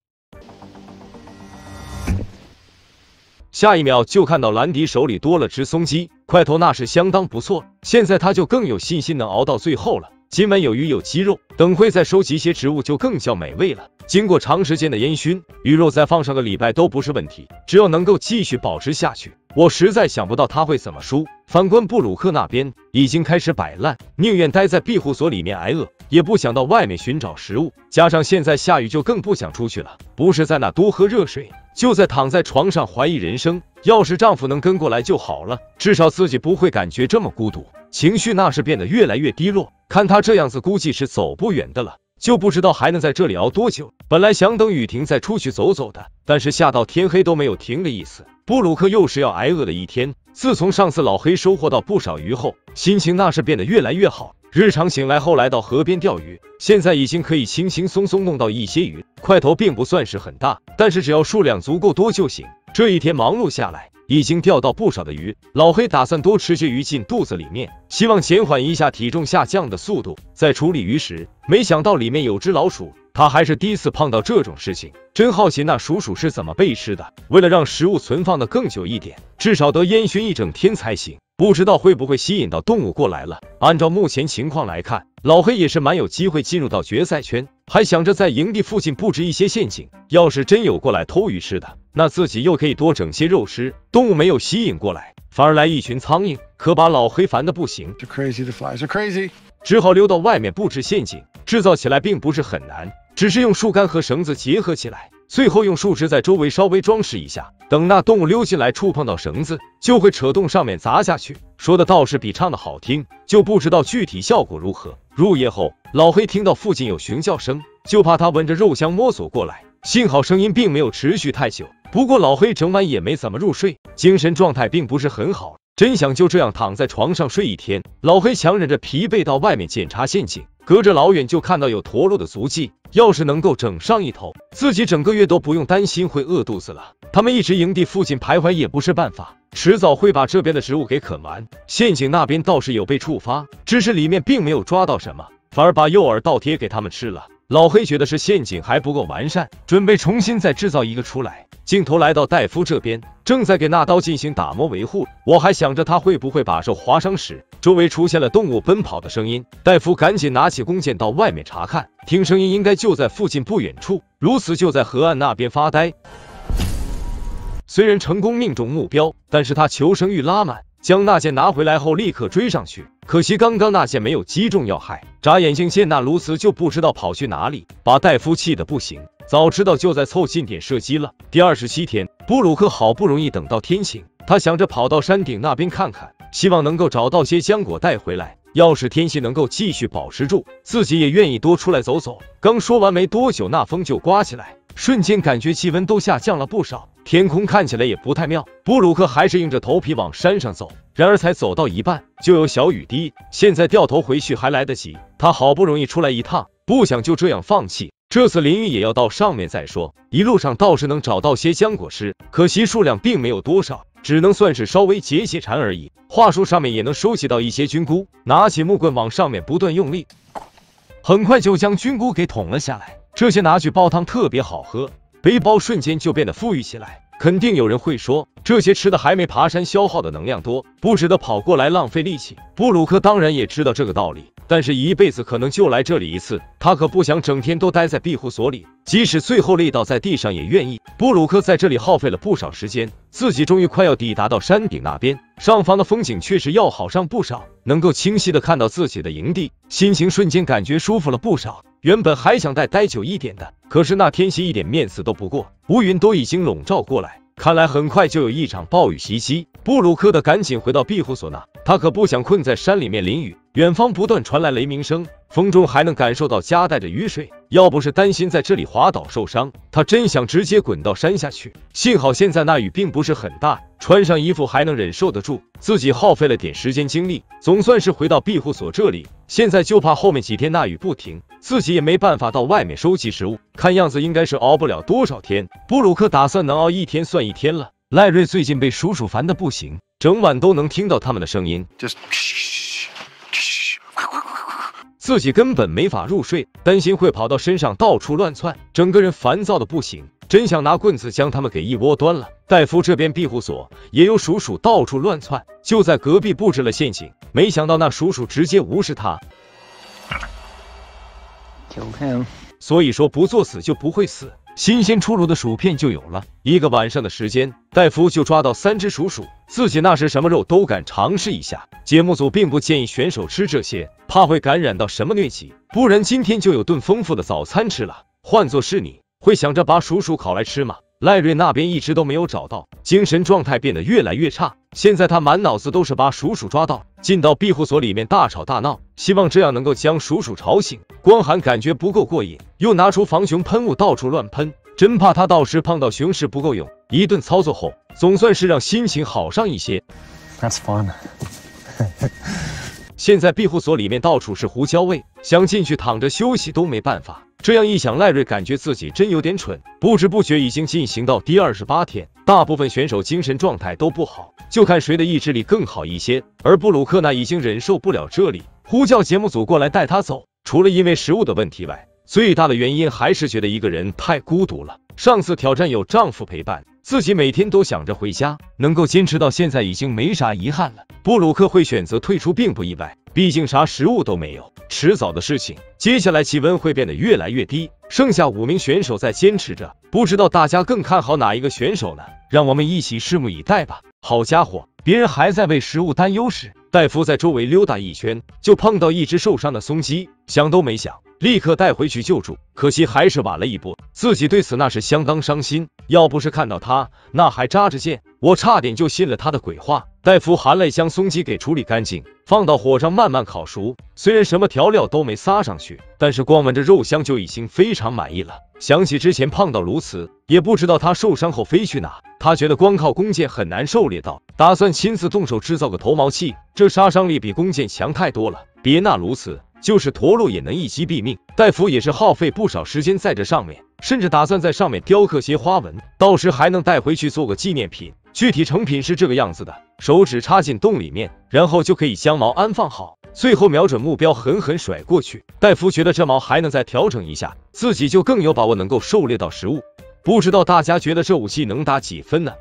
下一秒就看到兰迪手里多了只松鸡，块头那是相当不错，现在他就更有信心能熬到最后了。今晚有鱼有鸡肉，等会再收集些植物就更叫美味了。经过长时间的烟熏，鱼肉再放上个礼拜都不是问题，只要能够继续保持下去，我实在想不到他会怎么输。反观布鲁克那边已经开始摆烂，宁愿待在庇护所里面挨饿，也不想到外面寻找食物，加上现在下雨就更不想出去了，不是在那多喝热水，就在躺在床上怀疑人生。要是丈夫能跟过来就好了，至少自己不会感觉这么孤独。情绪那是变得越来越低落，看他这样子估计是走不远的了，就不知道还能在这里熬多久。本来想等雨停再出去走走的，但是下到天黑都没有停的意思。布鲁克又是要挨饿的一天，自从上次老黑收获到不少鱼后，心情那是变得越来越好。日常醒来后来到河边钓鱼，现在已经可以轻轻松松弄到一些鱼，块头并不算是很大，但是只要数量足够多就行。这一天忙碌下来，已经钓到不少的鱼，老黑打算多吃些鱼进肚子里面，希望减缓一下体重下降的速度。在处理鱼时，没想到里面有只老鼠，他还是第一次碰到这种事情，真好奇那鼠鼠是怎么被吃的。为了让食物存放的更久一点，至少得烟熏1整天才行，不知道会不会吸引到动物过来了。按照目前情况来看，老黑也是蛮有机会进入到决赛圈，还想着在营地附近布置一些陷阱，要是真有过来偷鱼吃的，那自己又可以多整些肉吃。动物没有吸引过来，反而来一群苍蝇，可把老黑烦得不行。 They're crazy. The flies are crazy. 只好溜到外面布置陷阱，制造起来并不是很难，只是用树干和绳子结合起来，最后用树枝在周围稍微装饰一下，等那动物溜进来触碰到绳子，就会扯动上面砸下去。说的倒是比唱的好听，就不知道具体效果如何。入夜后，老黑听到附近有熊叫声，就怕他闻着肉香摸索过来，幸好声音并没有持续太久。不过老黑整晚也没怎么入睡，精神状态并不是很好。 真想就这样躺在床上睡一天。老黑强忍着疲惫到外面检查陷阱，隔着老远就看到有驼鹿的足迹。要是能够整上一头，自己整个月都不用担心会饿肚子了。他们一直营地附近徘徊也不是办法，迟早会把这边的食物给啃完。陷阱那边倒是有被触发，只是里面并没有抓到什么，反而把诱饵倒贴给他们吃了。老黑觉得是陷阱还不够完善，准备重新再制造一个出来。镜头来到戴夫这边，正在给那刀进行打磨维护。我还想着他会不会把手划伤时，周围出现了动物奔跑的声音。戴夫赶紧拿起弓箭到外面查看，听声音应该就在附近不远处。如此就在河岸那边发呆。虽然成功命中目标，但是他求生欲拉满，将那箭拿回来后立刻追上去。可惜刚刚那箭没有击中要害，眨眼间见那卢茨就不知道跑去哪里，把戴夫气得不行。早知道就再凑近点射击了。第27天，布鲁克好不容易等到天晴，他想着跑到山顶那边看看，希望能够找到些浆果带回来。要是天气能够继续保持住，自己也愿意多出来走走。刚说完没多久，那风就刮起来，瞬间感觉气温都下降了不少，天空看起来也不太妙。布鲁克还是硬着头皮往山上走，然而才走到一半，就有小雨滴。现在掉头回去还来得及，他好不容易出来一趟，不想就这样放弃。这次淋雨也要到上面再说。一路上倒是能找到些浆果吃，可惜数量并没有多少，只能算是稍微解解馋而已。桦树上面也能收集到一些菌菇，拿起木棍往上面不断用力，很快就将菌菇给捅了下来。这些拿去煲汤特别好喝，背包瞬间就变得富裕起来。肯定有人会说，这些吃的还没爬山消耗的能量多，不值得跑过来浪费力气。布鲁克当然也知道这个道理，但是一辈子可能就来这里一次，他可不想整天都待在庇护所里，即使最后累倒在地上也愿意。布鲁克在这里耗费了不少时间，自己终于快要抵达到山顶那边，上方的风景确实要好上不少，能够清晰的看到自己的营地，心情瞬间感觉舒服了不少。原本还想待久一点的，可是那天气一点面子都不过，乌云都已经笼罩过来，看来很快就有一场暴雨袭击。布鲁克的赶紧回到庇护所那，他可不想困在山里面淋雨。远方不断传来雷鸣声，风中还能感受到夹带着雨水，要不是担心在这里滑倒受伤，他真想直接滚到山下去。幸好现在那雨并不是很大，穿上衣服还能忍受得住。自己耗费了点时间精力，总算是回到庇护所这里。现在就怕后面几天那雨不停，自己也没办法到外面收集食物，看样子应该是熬不了多少天。布鲁克打算能熬一天算一天了。赖瑞最近被鼠鼠烦得不行，整晚都能听到他们的声音，自己根本没法入睡，担心会跑到身上到处乱窜，整个人烦躁的不行，真想拿棍子将他们给一窝端了。戴夫这边庇护所也有鼠鼠到处乱窜，就在隔壁布置了陷阱，没想到那鼠鼠直接无视他。所以说不作死就不会死，新鲜出炉的薯片就有了。一个晚上的时间，戴夫就抓到3只鼠鼠，自己那时什么肉都敢尝试一下。节目组并不建议选手吃这些，怕会感染到什么疟疾，不然今天就有顿丰富的早餐吃了。换作是你，会想着把鼠鼠烤来吃吗？赖瑞那边一直都没有找到，精神状态变得越来越差。现在他满脑子都是把鼠鼠抓到，进到庇护所里面大吵大闹，希望这样能够将鼠鼠吵醒。光喊感觉不够过瘾，又拿出防熊喷雾到处乱喷，真怕他到时碰到熊时不够用。一顿操作后，总算是让心情好上一些。 That's fun. 现在庇护所里面到处是胡椒味，想进去躺着休息都没办法。这样一想，赖瑞感觉自己真有点蠢。不知不觉已经进行到第28天，大部分选手精神状态都不好，就看谁的意志力更好一些。而布鲁克那已经忍受不了这里，呼叫节目组过来带他走。除了因为食物的问题外，最大的原因还是觉得一个人太孤独了。上次挑战有丈夫陪伴，自己每天都想着回家，能够坚持到现在已经没啥遗憾了。布鲁克会选择退出并不意外，毕竟啥食物都没有，迟早的事情。接下来气温会变得越来越低，剩下5名选手在坚持着，不知道大家更看好哪一个选手呢？让我们一起拭目以待吧。好家伙，别人还在为食物担忧时，戴夫在周围溜达一圈，就碰到一只受伤的松鸡，想都没想，立刻带回去救助，可惜还是晚了一步。自己对此那是相当伤心，要不是看到他那还扎着箭，我差点就信了他的鬼话。 戴夫含泪将松鸡给处理干净，放到火上慢慢烤熟。虽然什么调料都没撒上去，但是光闻着肉香就已经非常满意了。想起之前胖到如此，也不知道他受伤后飞去哪。他觉得光靠弓箭很难狩猎到，打算亲自动手制造个头毛器，这杀伤力比弓箭强太多了。别那如此，就是驼鹿也能一击毙命。戴夫也是耗费不少时间在这上面，甚至打算在上面雕刻些花纹，到时还能带回去做个纪念品。具体成品是这个样子的，手指插进洞里面，然后就可以将矛安放好，最后瞄准目标狠狠甩过去。戴夫觉得这矛还能再调整一下，自己就更有把握能够狩猎到食物。不知道大家觉得这武器能打几分呢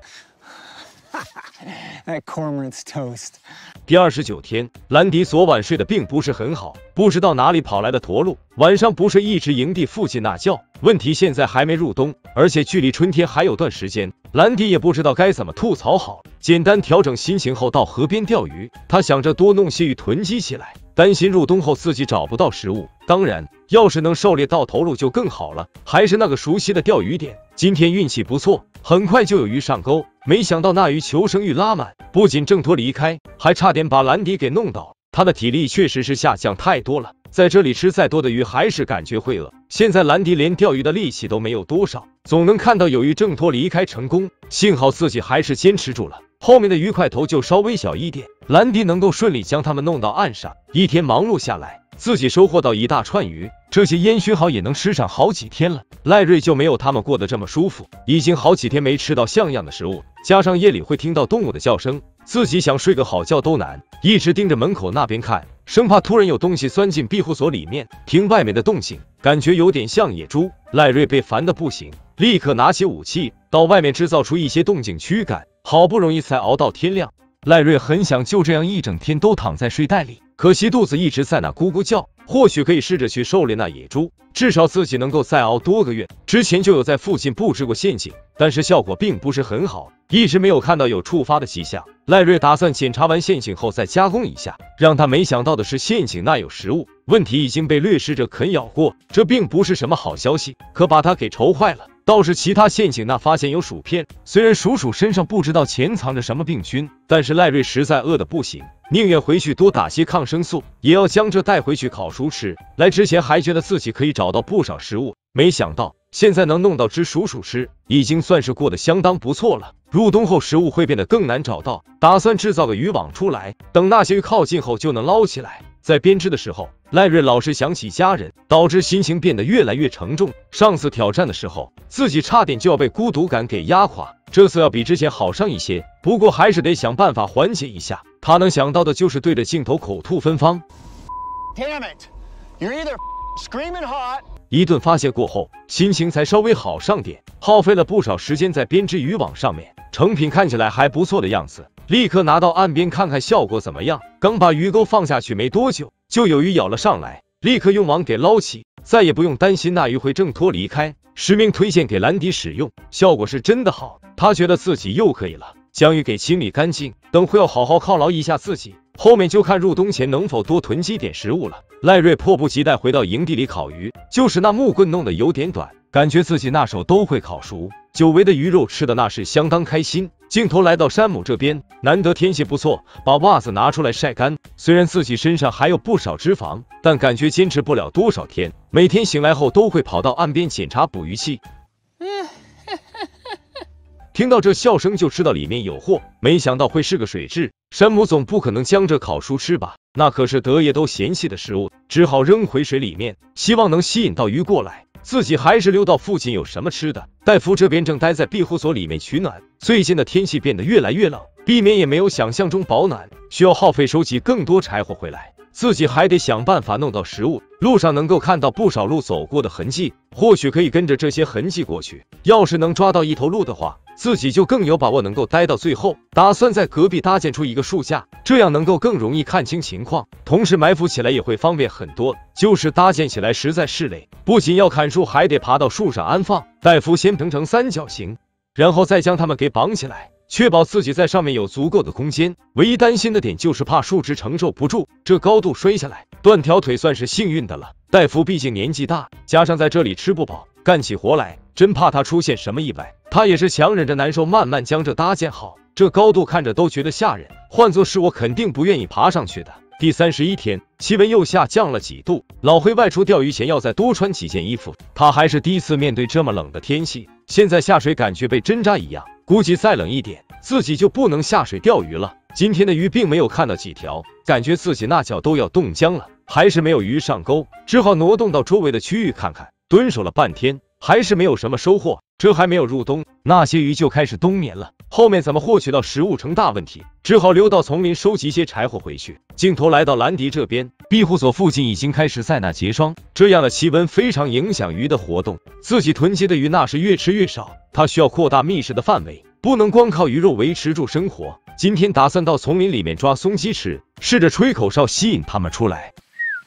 That cormorant's toast. 第29天，兰迪昨晚睡得并不是很好，不知道哪里跑来的驼鹿，晚上不睡一直营地附近那叫。问题现在还没入冬，而且距离春天还有段时间，兰迪也不知道该怎么吐槽好。简单调整心情后，到河边钓鱼。他想着多弄些鱼囤积起来，担心入冬后自己找不到食物。当然，要是能狩猎到头鹿就更好了，还是那个熟悉的钓鱼点。今天运气不错，很快就有鱼上钩。没想到那鱼求生欲拉满，不仅挣脱离开，还差点把兰迪给弄倒。他的体力确实是下降太多了，在这里吃再多的鱼还是感觉会饿。现在兰迪连钓鱼的力气都没有多少，总能看到有鱼挣脱离开成功，幸好自己还是坚持住了。后面的鱼块头就稍微小一点，兰迪能够顺利将它们弄到岸上。一天忙碌下来，自己收获到一大串鱼，这些烟熏好也能吃上好几天了。赖瑞就没有他们过得这么舒服，已经好几天没吃到像样的食物，加上夜里会听到动物的叫声，自己想睡个好觉都难，一直盯着门口那边看，生怕突然有东西钻进庇护所里面。听外面的动静，感觉有点像野猪。赖瑞被烦得不行，立刻拿起武器到外面制造出一些动静驱赶，好不容易才熬到天亮。赖瑞很想就这样一整天都躺在睡袋里，可惜肚子一直在那咕咕叫。或许可以试着去狩猎那野猪，至少自己能够再熬多个月。之前就有在附近布置过陷阱，但是效果并不是很好，一直没有看到有触发的迹象。赖瑞打算检查完陷阱后再加工一下，让他没想到的是陷阱那有食物，问题已经被掠食者啃咬过，这并不是什么好消息，可把他给愁坏了。倒是其他陷阱那发现有薯片，虽然鼠身上不知道潜藏着什么病菌，但是赖瑞实在饿得不行，宁愿回去多打些抗生素，也要将这带回去烤熟吃。来之前还觉得自己可以找到不少食物，没想到现在能弄到只鼠吃，已经算是过得相当不错了。入冬后食物会变得更难找到，打算制造个渔网出来，等那些鱼靠近后就能捞起来。在编织的时候，赖瑞老是想起家人，导致心情变得越来越沉重。上次挑战的时候，自己差点就要被孤独感给压垮，这次要比之前好上一些，不过还是得想办法缓解一下。他能想到的就是对着镜头口吐芬芳。 Damn it! You're either screaming hot. 一顿发泄过后，心情才稍微好上点，耗费了不少时间在编织渔网上面，成品看起来还不错的样子，立刻拿到岸边看看效果怎么样。刚把鱼钩放下去没多久，就有鱼咬了上来，立刻用网给捞起，再也不用担心那鱼会挣脱离开。实名推荐给兰迪使用，效果是真的好，他觉得自己又可以了，将鱼给清理干净，等会要好好犒劳一下自己。后面就看入冬前能否多囤积点食物了。赖瑞迫不及待回到营地里烤鱼，就是那木棍弄得有点短，感觉自己那手都会烤熟，久违的鱼肉吃的那是相当开心。镜头来到山姆这边，难得天气不错，把袜子拿出来晒干。虽然自己身上还有不少脂肪，但感觉坚持不了多少天，每天醒来后都会跑到岸边检查捕鱼器。听到这笑声就知道里面有货，没想到会是个水蛭。山姆总不可能将这烤熟吃吧，那可是德爷都嫌弃的食物，只好扔回水里面，希望能吸引到鱼过来。自己还是溜到附近有什么吃的。戴夫这边正待在庇护所里面取暖，最近的天气变得越来越冷，避免也没有想象中保暖，需要耗费收集更多柴火回来，自己还得想办法弄到食物。路上能够看到不少鹿走过的痕迹，或许可以跟着这些痕迹过去，要是能抓到一头鹿的话，自己就更有把握能够待到最后。打算在隔壁搭建出一个树架，这样能够更容易看清情况，同时埋伏起来也会方便很多。就是搭建起来实在是累，不仅要砍树，还得爬到树上安放。戴夫先平成三角形，然后再将它们给绑起来，确保自己在上面有足够的空间。唯一担心的点就是怕树枝承受不住，这高度摔下来，断条腿算是幸运的了。戴夫毕竟年纪大，加上在这里吃不饱， 干起活来，真怕他出现什么意外。他也是强忍着难受，慢慢将这搭建好。这高度看着都觉得吓人，换作是我肯定不愿意爬上去的。第31天，气温又下降了几度，老灰外出钓鱼前要再多穿几件衣服。他还是第一次面对这么冷的天气，现在下水感觉被针扎一样，估计再冷一点，自己就不能下水钓鱼了。今天的鱼并没有看到几条，感觉自己那脚都要冻僵了，还是没有鱼上钩，只好挪动到周围的区域看看。蹲守了半天，还是没有什么收获。这还没有入冬，那些鱼就开始冬眠了。后面怎么获取到食物成大问题，只好溜到丛林收集些柴火回去。镜头来到兰迪这边，庇护所附近已经开始在那结霜，这样的气温非常影响鱼的活动。自己囤积的鱼那是越吃越少，他需要扩大觅食的范围，不能光靠鱼肉维持住生活。今天打算到丛林里面抓松鸡吃，试着吹口哨吸引它们出来。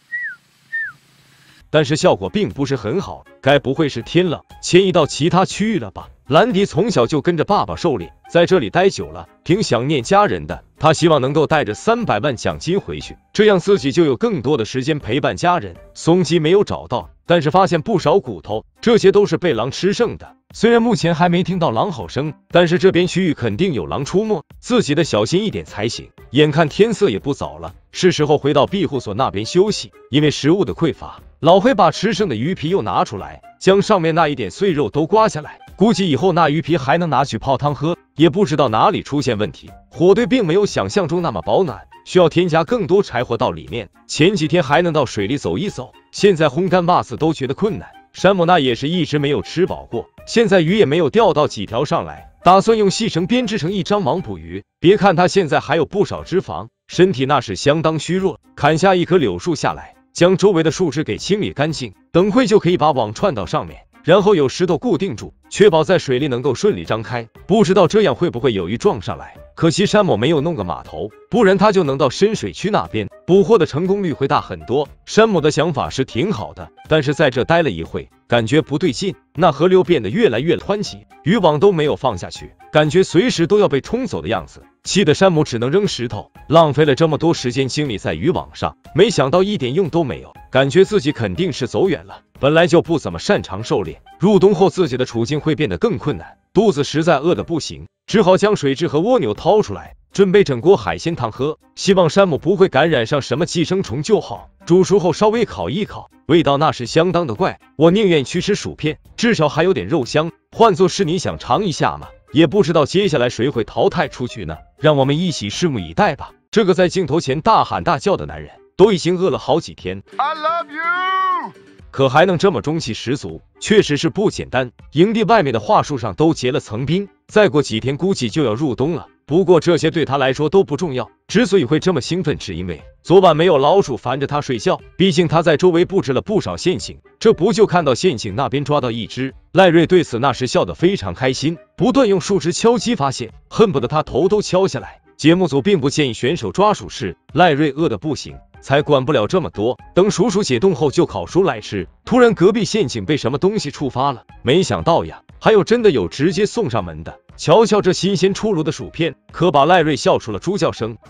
但是效果并不是很好，该不会是天冷迁移到其他区域了吧？兰迪从小就跟着爸爸狩猎，在这里待久了，挺想念家人的。他希望能够带着300万奖金回去，这样自己就有更多的时间陪伴家人。松鸡没有找到，但是发现不少骨头，这些都是被狼吃剩的。虽然目前还没听到狼吼声，但是这边区域肯定有狼出没，自己得小心一点才行。眼看天色也不早了，是时候回到庇护所那边休息。因为食物的匮乏，老灰把吃剩的鱼皮又拿出来，将上面那一点碎肉都刮下来，估计以后那鱼皮还能拿去泡汤喝。也不知道哪里出现问题，火堆并没有想象中那么保暖，需要添加更多柴火到里面。前几天还能到水里走一走，现在烘干袜子都觉得困难。山姆那也是一直没有吃饱过，现在鱼也没有钓到几条上来，打算用细绳编织成一张网捕鱼。别看他现在还有不少脂肪，身体那是相当虚弱。砍下一棵柳树下来，将周围的树枝给清理干净，等会就可以把网串到上面，然后有石头固定住，确保在水里能够顺利张开。不知道这样会不会有鱼撞上来，可惜山姆没有弄个码头，不然他就能到深水区那边，捕获的成功率会大很多。山姆的想法是挺好的，但是在这待了一会，感觉不对劲，那河流变得越来越湍急，渔网都没有放下去，感觉随时都要被冲走的样子。气得山姆只能扔石头，浪费了这么多时间精力在渔网上，没想到一点用都没有，感觉自己肯定是走远了。本来就不怎么擅长狩猎，入冬后自己的处境会变得更困难，肚子实在饿得不行，只好将水蛭和蜗牛掏出来，准备整锅海鲜汤喝，希望山姆不会感染上什么寄生虫就好。煮熟后稍微烤一烤，味道那是相当的怪，我宁愿去吃薯片，至少还有点肉香。换作是你想尝一下吗？也不知道接下来谁会淘汰出去呢，让我们一起拭目以待吧。这个在镜头前大喊大叫的男人，都已经饿了好几天。 I love you! 可还能这么中气十足，确实是不简单。营地外面的桦树上都结了层冰，再过几天估计就要入冬了。不过这些对他来说都不重要，之所以会这么兴奋，是因为昨晚没有老鼠烦着他睡觉，毕竟他在周围布置了不少陷阱，这不就看到陷阱那边抓到一只。赖瑞对此那时笑得非常开心，不断用树枝敲击发现，恨不得他头都敲下来。节目组并不建议选手抓鼠吃，赖瑞饿得不行，才管不了这么多，等鼠鼠解冻后就烤熟来吃。突然隔壁陷阱被什么东西触发了，没想到呀，还有真的有直接送上门的。瞧瞧这新鲜出炉的薯片，可把赖瑞笑出了猪叫声。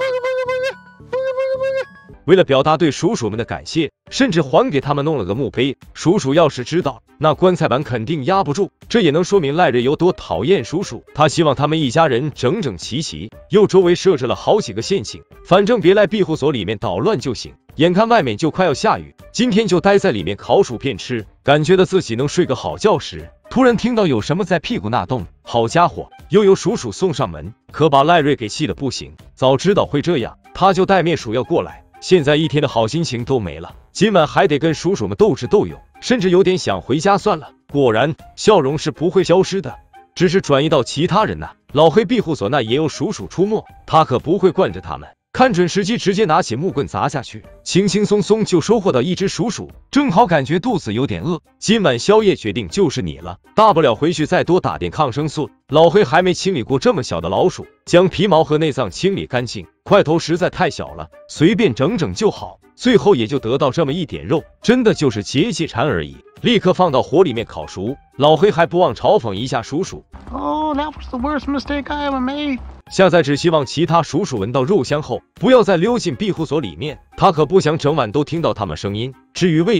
为了表达对鼠鼠们的感谢，甚至还给他们弄了个墓碑。鼠鼠要是知道，那棺材板肯定压不住。这也能说明赖瑞有多讨厌鼠鼠，他希望他们一家人整整齐齐，又周围设置了好几个陷阱，反正别来庇护所里面捣乱就行。眼看外面就快要下雨，今天就待在里面烤薯片吃，感觉到自己能睡个好觉时，突然听到有什么在屁股那动，好家伙，又有鼠鼠送上门，可把赖瑞给气得不行。早知道会这样，他就带灭鼠药过来，现在一天的好心情都没了，今晚还得跟鼠鼠们斗智斗勇，甚至有点想回家算了。果然笑容是不会消失的，只是转移到其他人那。老黑庇护所那也有鼠鼠出没，他可不会惯着他们，看准时机直接拿起木棍砸下去，轻轻松松就收获到一只鼠鼠。正好感觉肚子有点饿，今晚宵夜决定就是你了，大不了回去再多打点抗生素。老黑还没清理过这么小的老鼠，将皮毛和内脏清理干净，块头实在太小了，随便整整就好，最后也就得到这么一点肉，真的就是解解馋而已。立刻放到火里面烤熟，老黑还不忘嘲讽一下鼠鼠。 Oh, that was the worst mistake I ever made. 下载只希望其他鼠鼠闻到肉香后，不要再溜进庇护所里面，他可不想整晚都听到他们声音。至于味道，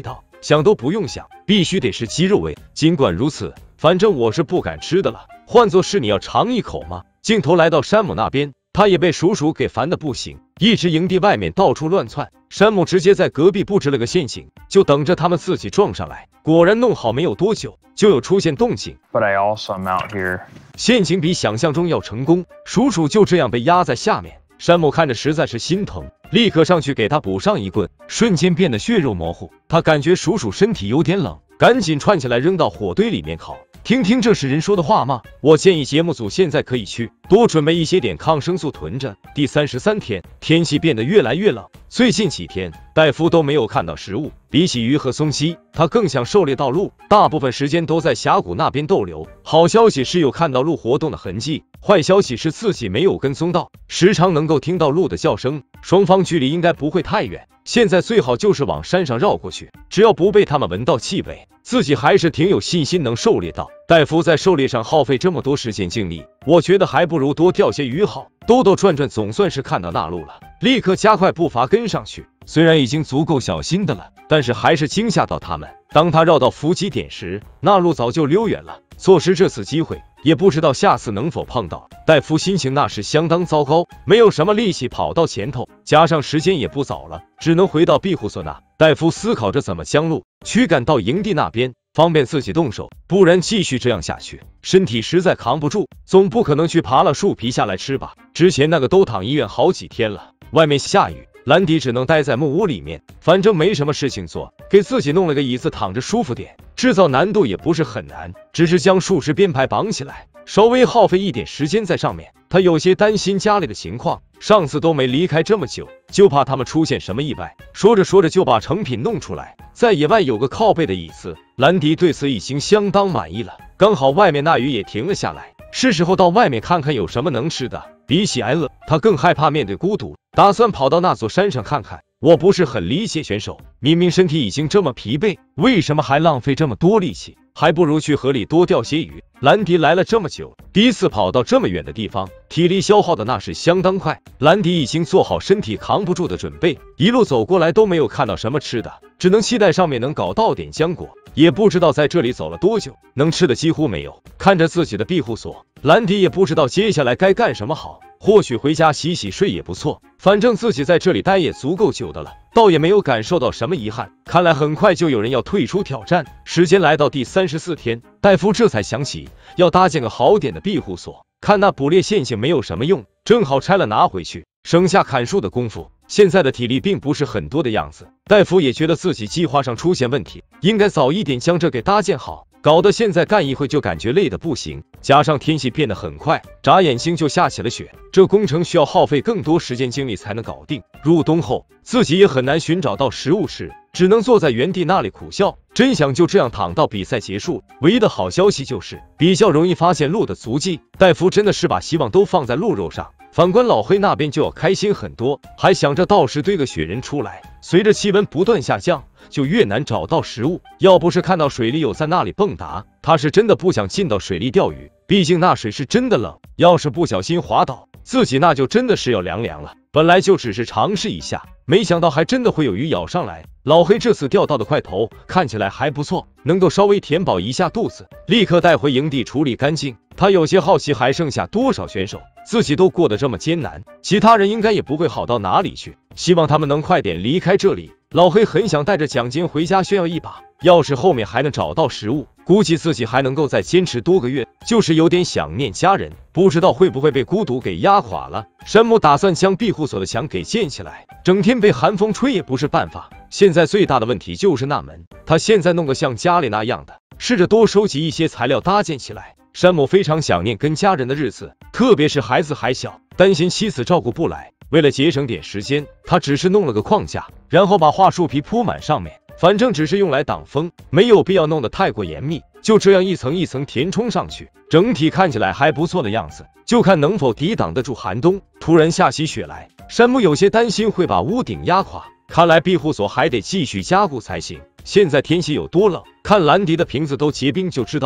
想都不用想，必须得是鸡肉味。尽管如此，反正我是不敢吃的了。换作是你要尝一口吗？镜头来到山姆那边，他也被鼠鼠给烦得不行，一直营地外面到处乱窜。山姆直接在隔壁布置了个陷阱，就等着他们自己撞上来。果然弄好没有多久，就有出现动静。 But I also am out here. 陷阱比想象中要成功，鼠鼠就这样被压在下面。山姆看着实在是心疼，立刻上去给他补上一棍，瞬间变得血肉模糊。他感觉鼠鼠身体有点冷，赶紧串起来扔到火堆里面烤。听听这是人说的话吗？我建议节目组现在可以去多准备一些点抗生素囤着。第33天，天气变得越来越冷。最近几天，戴夫都没有看到食物。比起鱼和松鸡，他更想狩猎到鹿，大部分时间都在峡谷那边逗留。好消息是有看到鹿活动的痕迹，坏消息是自己没有跟踪到，时常能够听到鹿的叫声，双方距离应该不会太远。现在最好就是往山上绕过去，只要不被他们闻到气味，自己还是挺有信心能狩猎到。戴夫在狩猎上耗费这么多时间精力，我觉得还不如多钓些鱼好。兜兜转转，总算是看到那鹿了，立刻加快步伐跟上去。虽然已经足够小心的了，但是还是惊吓到他们。当他绕到伏击点时，那鹿早就溜远了。错失这次机会，也不知道下次能否碰到。戴夫心情那是相当糟糕，没有什么力气跑到前头，加上时间也不早了，只能回到庇护所那。戴夫思考着怎么将鹿驱赶到营地那边，方便自己动手，不然继续这样下去，身体实在扛不住，总不可能去扒了树皮下来吃吧。之前那个都躺医院好几天了，外面下雨，兰迪只能待在木屋里面，反正没什么事情做，给自己弄了个椅子躺着舒服点。制造难度也不是很难，只是将树枝编排绑起来，稍微耗费一点时间在上面。他有些担心家里的情况，上次都没离开这么久，就怕他们出现什么意外。说着说着就把成品弄出来，在野外有个靠背的椅子，兰迪对此已经相当满意了。刚好外面那雨也停了下来，是时候到外面看看有什么能吃的。比起挨饿，他更害怕面对孤独，打算跑到那座山上看看。我不是很理解选手，明明身体已经这么疲惫，为什么还浪费这么多力气？还不如去河里多钓些鱼。兰迪来了这么久，第一次跑到这么远的地方，体力消耗的那是相当快。兰迪已经做好身体扛不住的准备，一路走过来都没有看到什么吃的，只能期待上面能搞到点浆果。也不知道在这里走了多久，能吃的几乎没有。看着自己的庇护所，兰迪也不知道接下来该干什么好。或许回家洗洗睡也不错，反正自己在这里待也足够久的了，倒也没有感受到什么遗憾。看来很快就有人要退出挑战。时间来到第34天，戴夫这才想起要搭建个好点的庇护所，看那捕猎陷阱没有什么用，正好拆了拿回去，省下砍树的功夫。现在的体力并不是很多的样子，戴夫也觉得自己计划上出现问题，应该早一点将这给搭建好，搞得现在干一会就感觉累得不行。加上天气变得很快，眨眼睛就下起了雪，这工程需要耗费更多时间精力才能搞定。入冬后，自己也很难寻找到食物吃，只能坐在原地那里苦笑。真想就这样躺到比赛结束。唯一的好消息就是比较容易发现鹿的足迹，戴夫真的是把希望都放在鹿肉上。反观老黑那边就要开心很多，还想着到时堆个雪人出来。随着气温不断下降，就越难找到食物。要不是看到水里有在那里蹦跶，他是真的不想进到水里钓鱼，毕竟那水是真的冷，要是不小心滑倒，自己那就真的是要凉了。本来就只是尝试一下，没想到还真的会有鱼咬上来。老黑这次钓到的块头看起来还不错，能够稍微填饱一下肚子，立刻带回营地处理干净。他有些好奇还剩下多少选手，自己都过得这么艰难，其他人应该也不会好到哪里去，希望他们能快点离开这里。老黑很想带着奖金回家炫耀一把，要是后面还能找到食物，估计自己还能够再坚持多个月。就是有点想念家人，不知道会不会被孤独给压垮了。山姆打算将庇护所的墙给建起来，整天被寒风吹也不是办法。现在最大的问题就是那门，他现在弄个像家里那样的，试着多收集一些材料搭建起来。山姆非常想念跟家人的日子，特别是孩子还小，担心妻子照顾不来。为了节省点时间，他只是弄了个框架，然后把桦树皮铺满上面，反正只是用来挡风，没有必要弄得太过严密。就这样一层一层填充上去，整体看起来还不错的样子，就看能否抵挡得住寒冬。突然下起雪来，山姆有些担心会把屋顶压垮，看来庇护所还得继续加固才行。现在天气有多冷，看兰迪的瓶子都结冰就知道了。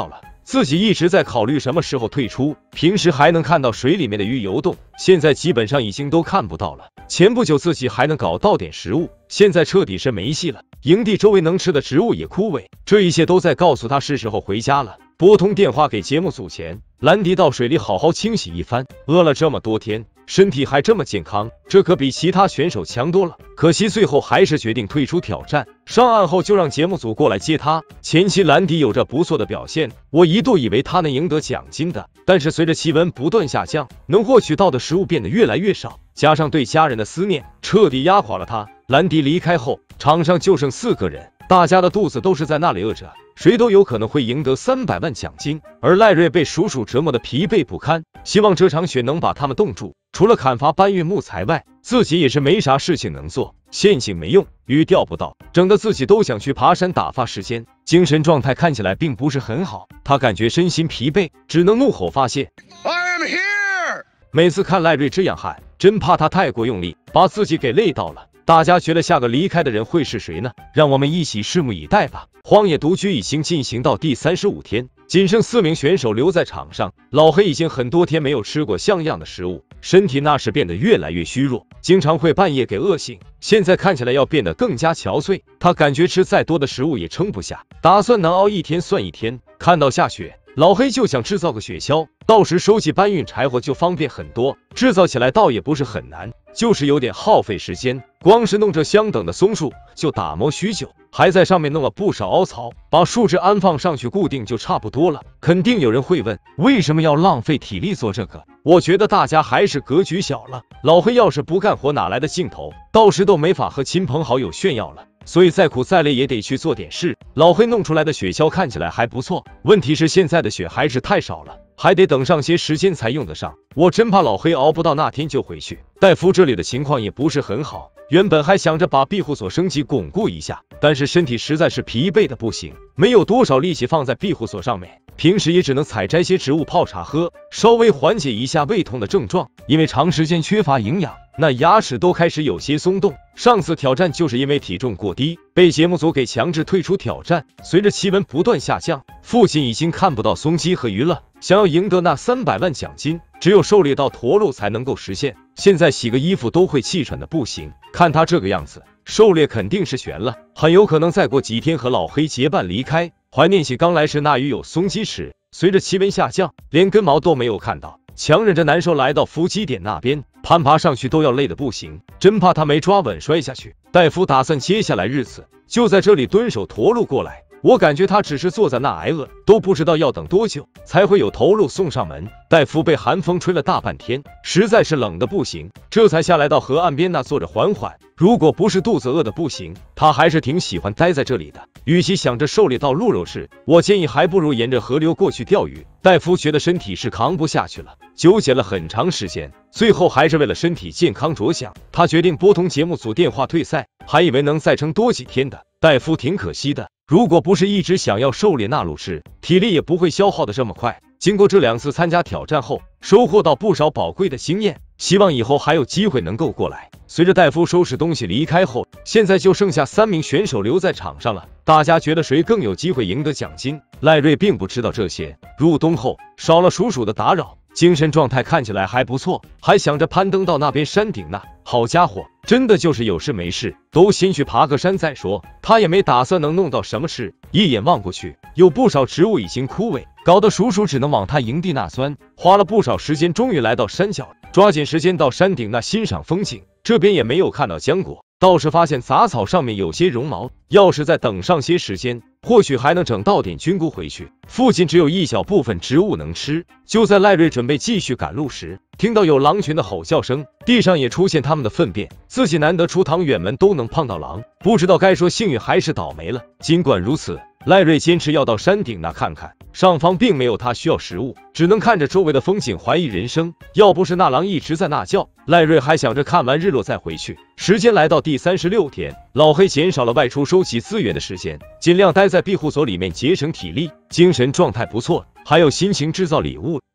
自己一直在考虑什么时候退出，平时还能看到水里面的鱼游动，现在基本上已经都看不到了。前不久自己还能搞到点食物，现在彻底是没戏了。营地周围能吃的植物也枯萎，这一切都在告诉他是时候回家了。拨通电话给节目组前，兰迪到水里好好清洗一番，饿了这么多天，身体还这么健康，这可比其他选手强多了。可惜最后还是决定退出挑战。上岸后就让节目组过来接他。前期兰迪有着不错的表现，我一度以为他能赢得奖金的，但是随着气温不断下降，能获取到的食物变得越来越少，加上对家人的思念，彻底压垮了他。兰迪离开后，场上就剩4个人，大家的肚子都是在那里饿着，谁都有可能会赢得300万奖金。而赖瑞被鼠鼠折磨得疲惫不堪，希望这场雪能把他们冻住。除了砍伐搬运木材外，自己也是没啥事情能做，陷阱没用，鱼钓不到，整得自己都想去爬山打发时间，精神状态看起来并不是很好。他感觉身心疲惫，只能怒吼发泄。 I am here! 每次看赖瑞这样喊，真怕他太过用力，把自己给累到了。大家觉得下个离开的人会是谁呢？让我们一起拭目以待吧。荒野独居已经进行到第35天，仅剩4名选手留在场上。老黑已经很多天没有吃过像样的食物，身体那是变得越来越虚弱，经常会半夜给饿醒，现在看起来要变得更加憔悴。他感觉吃再多的食物也撑不下，打算能熬一天算一天。看到下雪，老黑就想制造个雪橇，到时收集搬运柴火就方便很多，制造起来倒也不是很难，就是有点耗费时间。光是弄这相等的松树就打磨许久，还在上面弄了不少凹槽，把树枝安放上去固定就差不多了。肯定有人会问，为什么要浪费体力做这个？我觉得大家还是格局小了。老黑要是不干活，哪来的劲头？到时都没法和亲朋好友炫耀了。所以再苦再累也得去做点事。老黑弄出来的雪橇看起来还不错，问题是现在的雪还是太少了，还得等上些时间才用得上。我真怕老黑熬不到那天就回去。戴夫这里的情况也不是很好，原本还想着把庇护所升级巩固一下，但是身体实在是疲惫的不行，没有多少力气放在庇护所上面，平时也只能采摘些植物泡茶喝，稍微缓解一下胃痛的症状。因为长时间缺乏营养，那牙齿都开始有些松动。上次挑战就是因为体重过低，被节目组给强制退出挑战。随着气温不断下降，父亲已经看不到松鸡和鱼了，想要赢得那300万奖金，只有狩猎到驼鹿才能够实现。现在洗个衣服都会气喘的不行，看他这个样子，狩猎肯定是悬了，很有可能再过几天和老黑结伴离开。怀念起刚来时那鱼有松鸡吃，随着气温下降，连根毛都没有看到，强忍着难受来到伏击点那边，攀爬上去都要累得不行，真怕他没抓稳摔下去。戴夫打算接下来日子就在这里蹲守驼鹿过来，我感觉他只是坐在那挨饿，都不知道要等多久才会有头鹿送上门。戴夫被寒风吹了大半天，实在是冷得不行，这才下来到河岸边那坐着缓缓。如果不是肚子饿得不行，他还是挺喜欢待在这里的。与其想着狩猎到鹿肉吃，我建议还不如沿着河流过去钓鱼。戴夫觉得身体是扛不下去了，纠结了很长时间，最后还是为了身体健康着想，他决定拨通节目组电话退赛，还以为能再撑多几天的。戴夫挺可惜的，如果不是一直想要狩猎那鹿吃，体力也不会消耗的这么快。经过这2次参加挑战后，收获到不少宝贵的经验，希望以后还有机会能够过来。随着戴夫收拾东西离开后，现在就剩下3名选手留在场上了。大家觉得谁更有机会赢得奖金？赖瑞并不知道这些。入冬后少了鼠鼠的打扰，精神状态看起来还不错，还想着攀登到那边山顶呢。好家伙，真的就是有事没事都先去爬个山再说。他也没打算能弄到什么吃，一眼望过去，有不少植物已经枯萎，搞得鼠鼠只能往他营地那钻。花了不少时间，终于来到山脚，抓紧时间到山顶那欣赏风景。这边也没有看到浆果，倒是发现杂草上面有些绒毛，要是再等上些时间，或许还能整到点菌菇回去。附近只有一小部分植物能吃。就在赖瑞准备继续赶路时，听到有狼群的吼叫声，地上也出现他们的粪便。自己难得出趟远门都能碰到狼，不知道该说幸运还是倒霉了。尽管如此，赖瑞坚持要到山顶那看看，上方并没有他需要食物，只能看着周围的风景怀疑人生。要不是那狼一直在那叫，赖瑞还想着看完日落再回去。时间来到第36天，老黑减少了外出收集资源的时间，尽量待在庇护所里面节省体力，精神状态不错，还有心情制造礼物。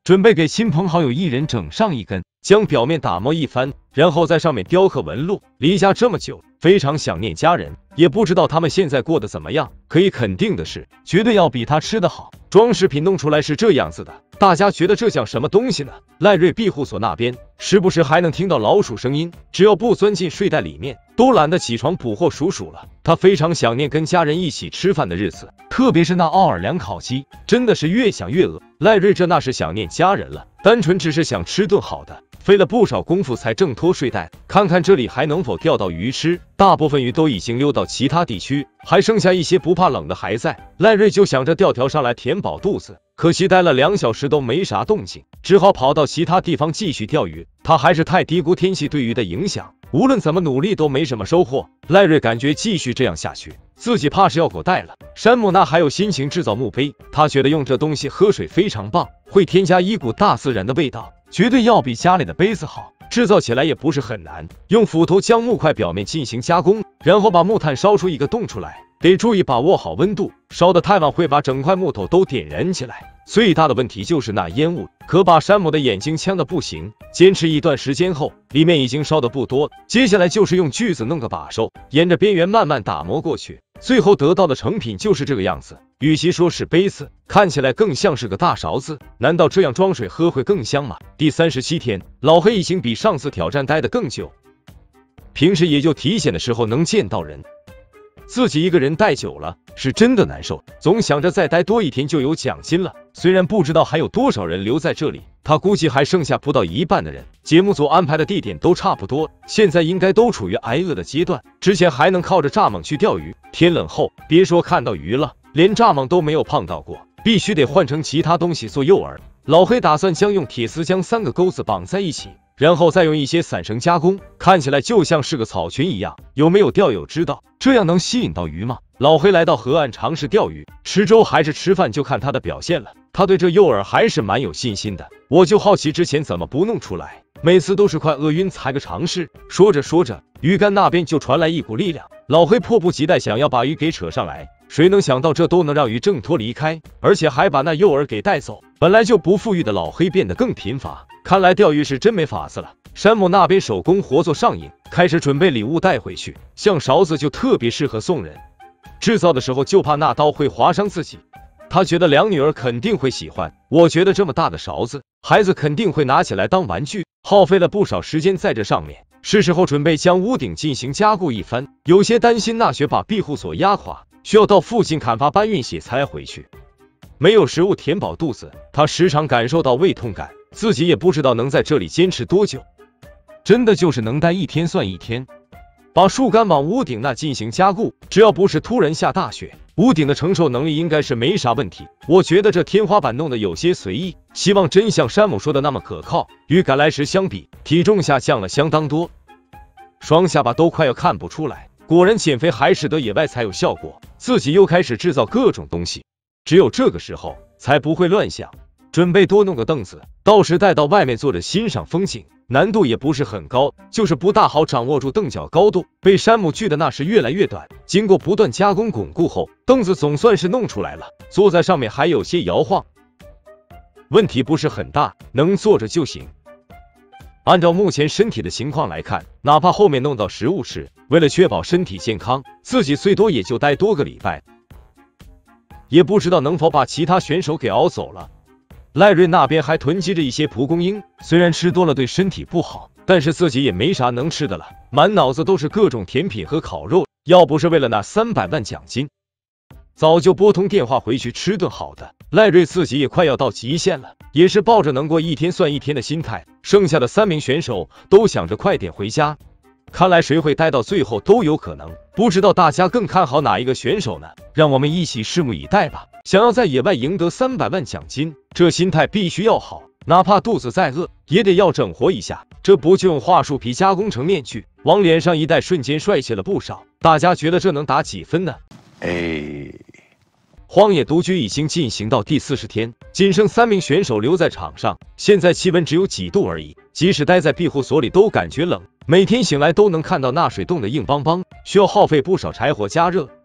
准备给亲朋好友一人整上一根，将表面打磨一番，然后在上面雕刻纹路。离家这么久，非常想念家人，也不知道他们现在过得怎么样。可以肯定的是，绝对要比他吃的好。装饰品弄出来是这样子的，大家觉得这像什么东西呢？赖瑞庇护所那边时不时还能听到老鼠声音，只要不钻进睡袋里面，都懒得起床捕获鼠鼠了。他非常想念跟家人一起吃饭的日子，特别是那奥尔良烤鸡，真的是越想越饿。赖瑞这那是想念家人了，单纯只是想吃顿好的，费了不少功夫才挣脱睡袋，看看这里还能否钓到鱼吃。大部分鱼都已经溜到其他地区，还剩下一些不怕冷的还在。赖瑞就想着钓条上来填饱肚子，可惜待了2小时都没啥动静，只好跑到其他地方继续钓鱼。他还是太低估天气对鱼的影响，无论怎么努力都没什么收获。赖瑞感觉继续这样下去，自己怕是要狗带了。山姆那还有心情制造墓碑，他觉得用这东西喝水非常棒，会添加一股大自然的味道，绝对要比家里的杯子好。制造起来也不是很难，用斧头将木块表面进行加工，然后把木炭烧出一个洞出来，得注意把握好温度，烧得太晚会把整块木头都点燃起来。最大的问题就是那烟雾，可把山姆的眼睛呛得不行。坚持一段时间后，里面已经烧得不多，接下来就是用锯子弄个把手，沿着边缘慢慢打磨过去，最后得到的成品就是这个样子。与其说是杯子，看起来更像是个大勺子。难道这样装水喝会更香吗？第37天，老黑已经比上次挑战待得更久，平时也就体检的时候能见到人，自己一个人待久了是真的难受，总想着再待多1天就有奖金了。虽然不知道还有多少人留在这里，他估计还剩下不到一半的人。节目组安排的地点都差不多，现在应该都处于挨饿的阶段。之前还能靠着蚱蜢去钓鱼，天冷后别说看到鱼了，连蚱蜢都没有碰到过，必须得换成其他东西做诱饵。老黑打算将用铁丝将3个钩子绑在一起，然后再用一些散绳加工，看起来就像是个草裙一样。有没有钓友知道这样能吸引到鱼吗？老黑来到河岸尝试钓鱼，吃粥还是吃饭就看他的表现了。他对这诱饵还是蛮有信心的，我就好奇之前怎么不弄出来，每次都是快饿晕才个尝试。说着说着，鱼竿那边就传来一股力量，老黑迫不及待想要把鱼给扯上来，谁能想到这都能让鱼挣脱离开，而且还把那诱饵给带走。本来就不富裕的老黑变得更贫乏，看来钓鱼是真没法子了。山姆那边手工活做上瘾，开始准备礼物带回去，像勺子就特别适合送人，制造的时候就怕那刀会划伤自己，他觉得2女儿肯定会喜欢。我觉得这么大的勺子，孩子肯定会拿起来当玩具，耗费了不少时间在这上面。是时候准备将屋顶进行加固一番，有些担心那雪把庇护所压垮，需要到附近砍伐搬运血才回去。没有食物填饱肚子，他时常感受到胃痛感，自己也不知道能在这里坚持多久，真的就是能待1天算1天。把树干往屋顶那进行加固，只要不是突然下大雪，屋顶的承受能力应该是没啥问题。我觉得这天花板弄得有些随意，希望真像山姆说的那么可靠。与赶来时相比，体重下降了相当多，双下巴都快要看不出来。果然减肥还是得野外才有效果。自己又开始制造各种东西，只有这个时候才不会乱想。准备多弄个凳子，到时带到外面坐着欣赏风景，难度也不是很高，就是不大好掌握住凳脚高度，被山姆锯的那是越来越短。经过不断加工巩固后，凳子总算是弄出来了，坐在上面还有些摇晃，问题不是很大，能坐着就行。按照目前身体的情况来看，哪怕后面弄到食物吃，为了确保身体健康，自己最多也就待多个礼拜，也不知道能否把其他选手给熬走了。赖瑞那边还囤积着一些蒲公英，虽然吃多了对身体不好，但是自己也没啥能吃的了，满脑子都是各种甜品和烤肉，要不是为了那300万奖金，早就拨通电话回去吃顿好的。赖瑞自己也快要到极限了，也是抱着能过1天算1天的心态，剩下的3名选手都想着快点回家，看来谁会待到最后都有可能。不知道大家更看好哪一个选手呢？让我们一起拭目以待吧。想要在野外赢得300万奖金，这心态必须要好，哪怕肚子再饿也得要整活一下。这不就用桦树皮加工成面具，往脸上一戴，瞬间帅气了不少。大家觉得这能打几分呢？荒野独居已经进行到第40天，仅剩3名选手留在场上。现在气温只有几度而已，即使待在庇护所里都感觉冷，每天醒来都能看到那水冻得硬邦邦，需要耗费不少柴火加热。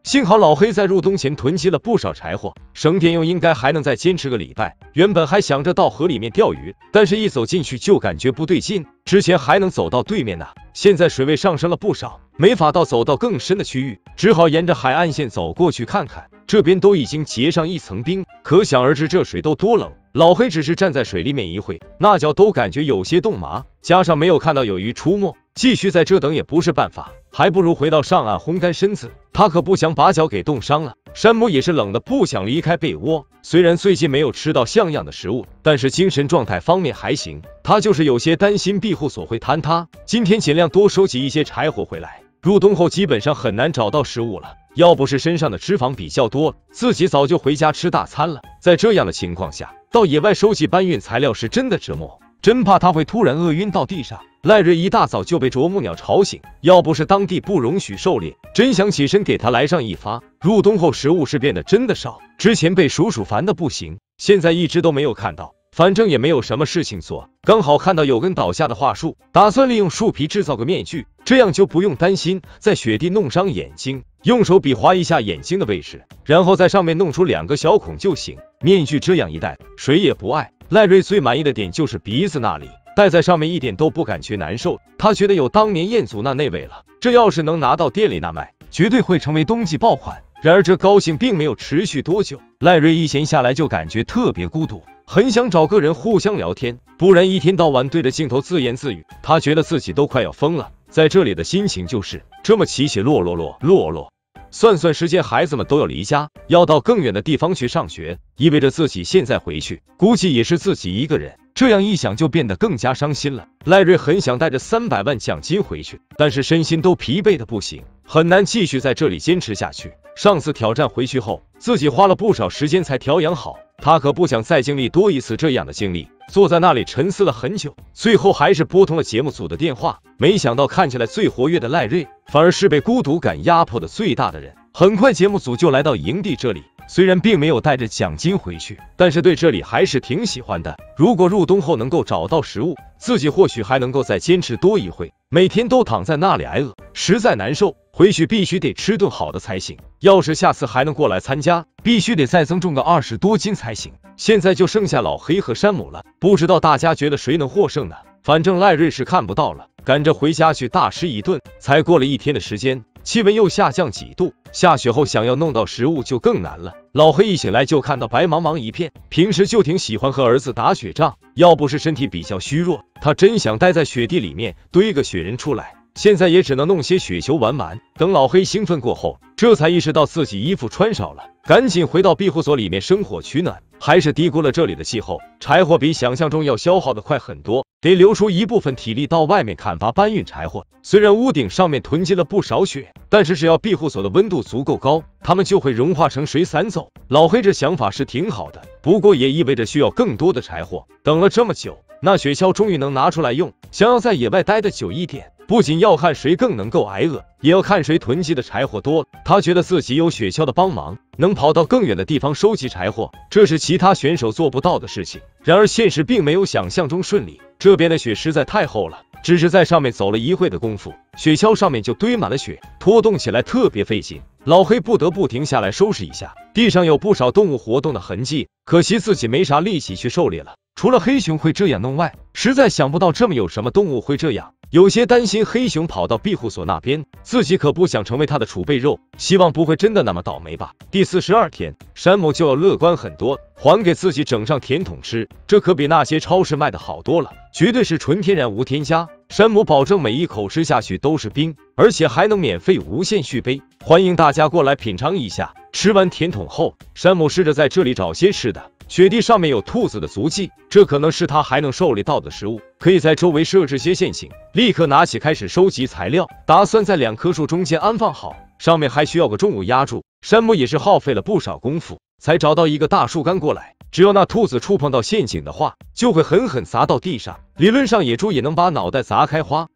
幸好老黑在入冬前囤积了不少柴火，省电用应该还能再坚持个礼拜。原本还想着到河里面钓鱼，但是一走进去就感觉不对劲，之前还能走到对面呢，现在水位上升了不少，没法走到更深的区域，只好沿着海岸线走过去看看。这边都已经结上一层冰，可想而知这水都多冷。老黑只是站在水里面一会，那脚都感觉有些冻麻，加上没有看到有鱼出没，继续在这等也不是办法，还不如回到上岸烘干身子。他可不想把脚给冻伤了。山姆也是冷的不想离开被窝，虽然最近没有吃到像样的食物，但是精神状态方面还行。他就是有些担心庇护所会坍塌，今天尽量多收集一些柴火回来。入冬后基本上很难找到食物了，要不是身上的脂肪比较多，自己早就回家吃大餐了。在这样的情况下，到野外收集搬运材料是真的折磨，真怕他会突然饿晕到地上。赖瑞一大早就被啄木鸟吵醒，要不是当地不容许狩猎，真想起身给他来上一发。入冬后食物是变得真的少，之前被鼠鼠烦的不行，现在一直都没有看到。反正也没有什么事情做，刚好看到有根倒下的桦树，打算利用树皮制造个面具，这样就不用担心在雪地弄伤眼睛。用手比划一下眼睛的位置，然后在上面弄出2个小孔就行。面具这样一戴，谁也不爱。赖瑞最满意的点就是鼻子那里，戴在上面一点都不感觉难受，他觉得有当年彦祖那味了。这要是能拿到店里那卖，绝对会成为冬季爆款。然而这高兴并没有持续多久，赖瑞一闲下来就感觉特别孤独，很想找个人互相聊天，不然一天到晚对着镜头自言自语，他觉得自己都快要疯了。在这里的心情就是这么起起落落。算算时间，孩子们都要离家，要到更远的地方去上学，意味着自己现在回去，估计也是自己一个人。这样一想就变得更加伤心了。赖瑞很想带着300万奖金回去，但是身心都疲惫的不行，很难继续在这里坚持下去。上次挑战回去后，自己花了不少时间才调养好，他可不想再经历多一次这样的经历。坐在那里沉思了很久，最后还是拨通了节目组的电话。没想到看起来最活跃的赖瑞，反而是被孤独感压迫的最大的人。很快节目组就来到营地这里，虽然并没有带着奖金回去，但是对这里还是挺喜欢的。如果入冬后能够找到食物，自己或许还能够再坚持多一会。每天都躺在那里挨饿，实在难受，回去必须得吃顿好的才行。要是下次还能过来参加，必须得再增重个20多斤才行。现在就剩下老黑和山姆了，不知道大家觉得谁能获胜呢？反正赖瑞是看不到了，赶着回家去大吃一顿。才过了1天的时间，气温又下降几度，下雪后想要弄到食物就更难了。老黑一醒来就看到白茫茫一片，平时就挺喜欢和儿子打雪仗，要不是身体比较虚弱，他真想待在雪地里面堆个雪人出来。现在也只能弄些雪球玩玩。等老黑兴奋过后，这才意识到自己衣服穿少了，赶紧回到庇护所里面生火取暖。还是低估了这里的气候，柴火比想象中要消耗的快很多，得留出一部分体力到外面砍伐搬运柴火。虽然屋顶上面囤积了不少雪，但是只要庇护所的温度足够高，它们就会融化成水散走。老黑这想法是挺好的，不过也意味着需要更多的柴火。等了这么久，那雪橇终于能拿出来用，想要在野外待得久一点，不仅要看谁更能够挨饿，也要看谁囤积的柴火多。他觉得自己有雪橇的帮忙，能跑到更远的地方收集柴火，这是其他选手做不到的事情。然而现实并没有想象中顺利，这边的雪实在太厚了，只是在上面走了一会的功夫，雪橇上面就堆满了雪，拖动起来特别费劲。老黑不得不停下来收拾一下，地上有不少动物活动的痕迹，可惜自己没啥力气去狩猎了。除了黑熊会这样弄外，实在想不到这么有什么动物会这样。有些担心黑熊跑到庇护所那边，自己可不想成为他的储备肉，希望不会真的那么倒霉吧。第42天，山姆就要乐观很多，还给自己整上甜筒吃，这可比那些超市卖的好多了，绝对是纯天然无添加。山姆保证每一口吃下去都是冰，而且还能免费无限续杯，欢迎大家过来品尝一下。吃完甜筒后，山姆试着在这里找些吃的。雪地上面有兔子的足迹，这可能是他还能狩猎到的食物，可以在周围设置些陷阱。立刻拿起开始收集材料，打算在2棵树中间安放好，上面还需要个重物压住。山姆也是耗费了不少功夫，才找到一个大树干过来。只要那兔子触碰到陷阱的话，就会狠狠砸到地上。理论上野猪也能把脑袋砸开花，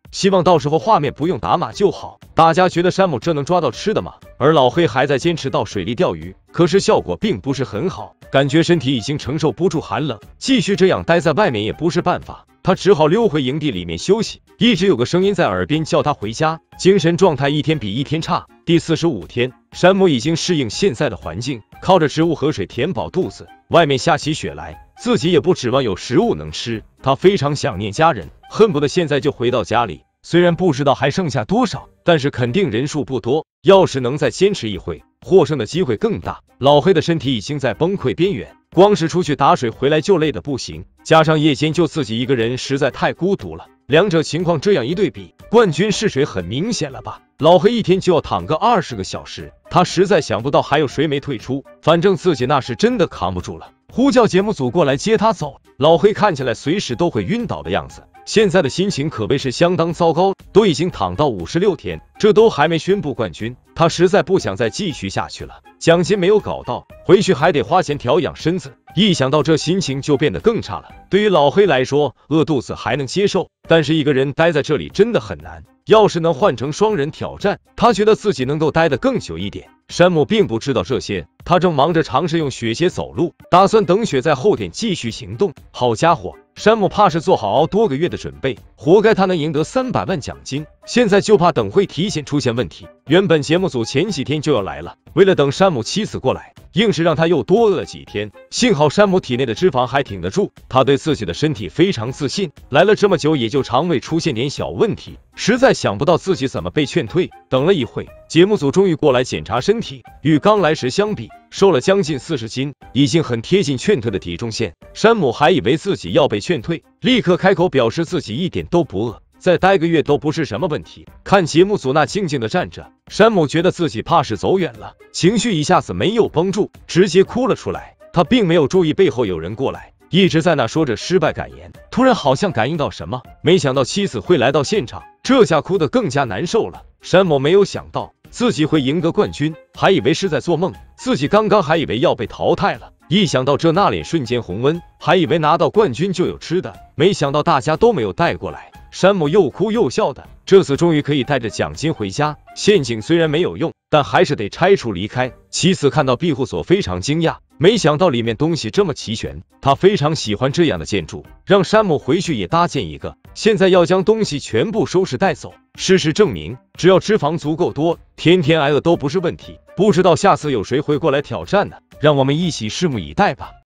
希望到时候画面不用打码就好。大家觉得山姆这能抓到吃的吗？而老黑还在坚持到水里钓鱼，可是效果并不是很好，感觉身体已经承受不住寒冷，继续这样待在外面也不是办法。他只好溜回营地里面休息，一直有个声音在耳边叫他回家，精神状态一天比一天差。第45天，山姆已经适应现在的环境，靠着植物和水填饱肚子。外面下起雪来，自己也不指望有食物能吃，他非常想念家人，恨不得现在就回到家里。虽然不知道还剩下多少，但是肯定人数不多，要是能再坚持一会，获胜的机会更大。老黑的身体已经在崩溃边缘，光是出去打水回来就累得不行，加上夜间就自己一个人，实在太孤独了。两者情况这样一对比，冠军是谁很明显了吧？老黑一天就要躺个20个小时，他实在想不到还有谁没退出，反正自己那是真的扛不住了，呼叫节目组过来接他走。老黑看起来随时都会晕倒的样子，现在的心情可谓是相当糟糕，都已经躺到56天，这都还没宣布冠军，他实在不想再继续下去了。奖金没有搞到，回去还得花钱调养身子，一想到这心情就变得更差了。对于老黑来说，饿肚子还能接受，但是一个人待在这里真的很难。要是能换成双人挑战，他觉得自己能够待得更久一点。山姆并不知道这些，他正忙着尝试用雪鞋走路，打算等雪在后点继续行动。好家伙，山姆怕是做好熬多个月的准备，活该他能赢得300万奖金，现在就怕等会提前出现问题。原本节目组前几天就要来了，为了等山姆妻子过来，硬是让他又多饿了几天。幸好山姆体内的脂肪还挺得住，他对自己的身体非常自信，来了这么久也就肠胃出现点小问题，实在想不到自己怎么被劝退。等了一会，节目组终于过来检查身体，与刚来时相比，瘦了将近40斤，已经很贴近劝退的体重线。山姆还以为自己要被劝退，立刻开口表示自己一点都不饿，再待个月都不是什么问题。看节目组那静静的站着，山姆觉得自己怕是走远了，情绪一下子没有绷住，直接哭了出来。他并没有注意背后有人过来，一直在那说着失败感言，突然好像感应到什么，没想到妻子会来到现场，这下哭得更加难受了。山姆没有想到自己会赢得冠军，还以为是在做梦，自己刚刚还以为要被淘汰了，一想到这，那脸瞬间红温，还以为拿到冠军就有吃的，没想到大家都没有带过来。山姆又哭又笑的，这次终于可以带着奖金回家。陷阱虽然没有用，但还是得拆除离开。妻子看到庇护所非常惊讶，没想到里面东西这么齐全，他非常喜欢这样的建筑，让山姆回去也搭建一个。现在要将东西全部收拾带走。事实证明，只要脂肪足够多，天天挨饿都不是问题。不知道下次有谁会过来挑战呢？让我们一起拭目以待吧。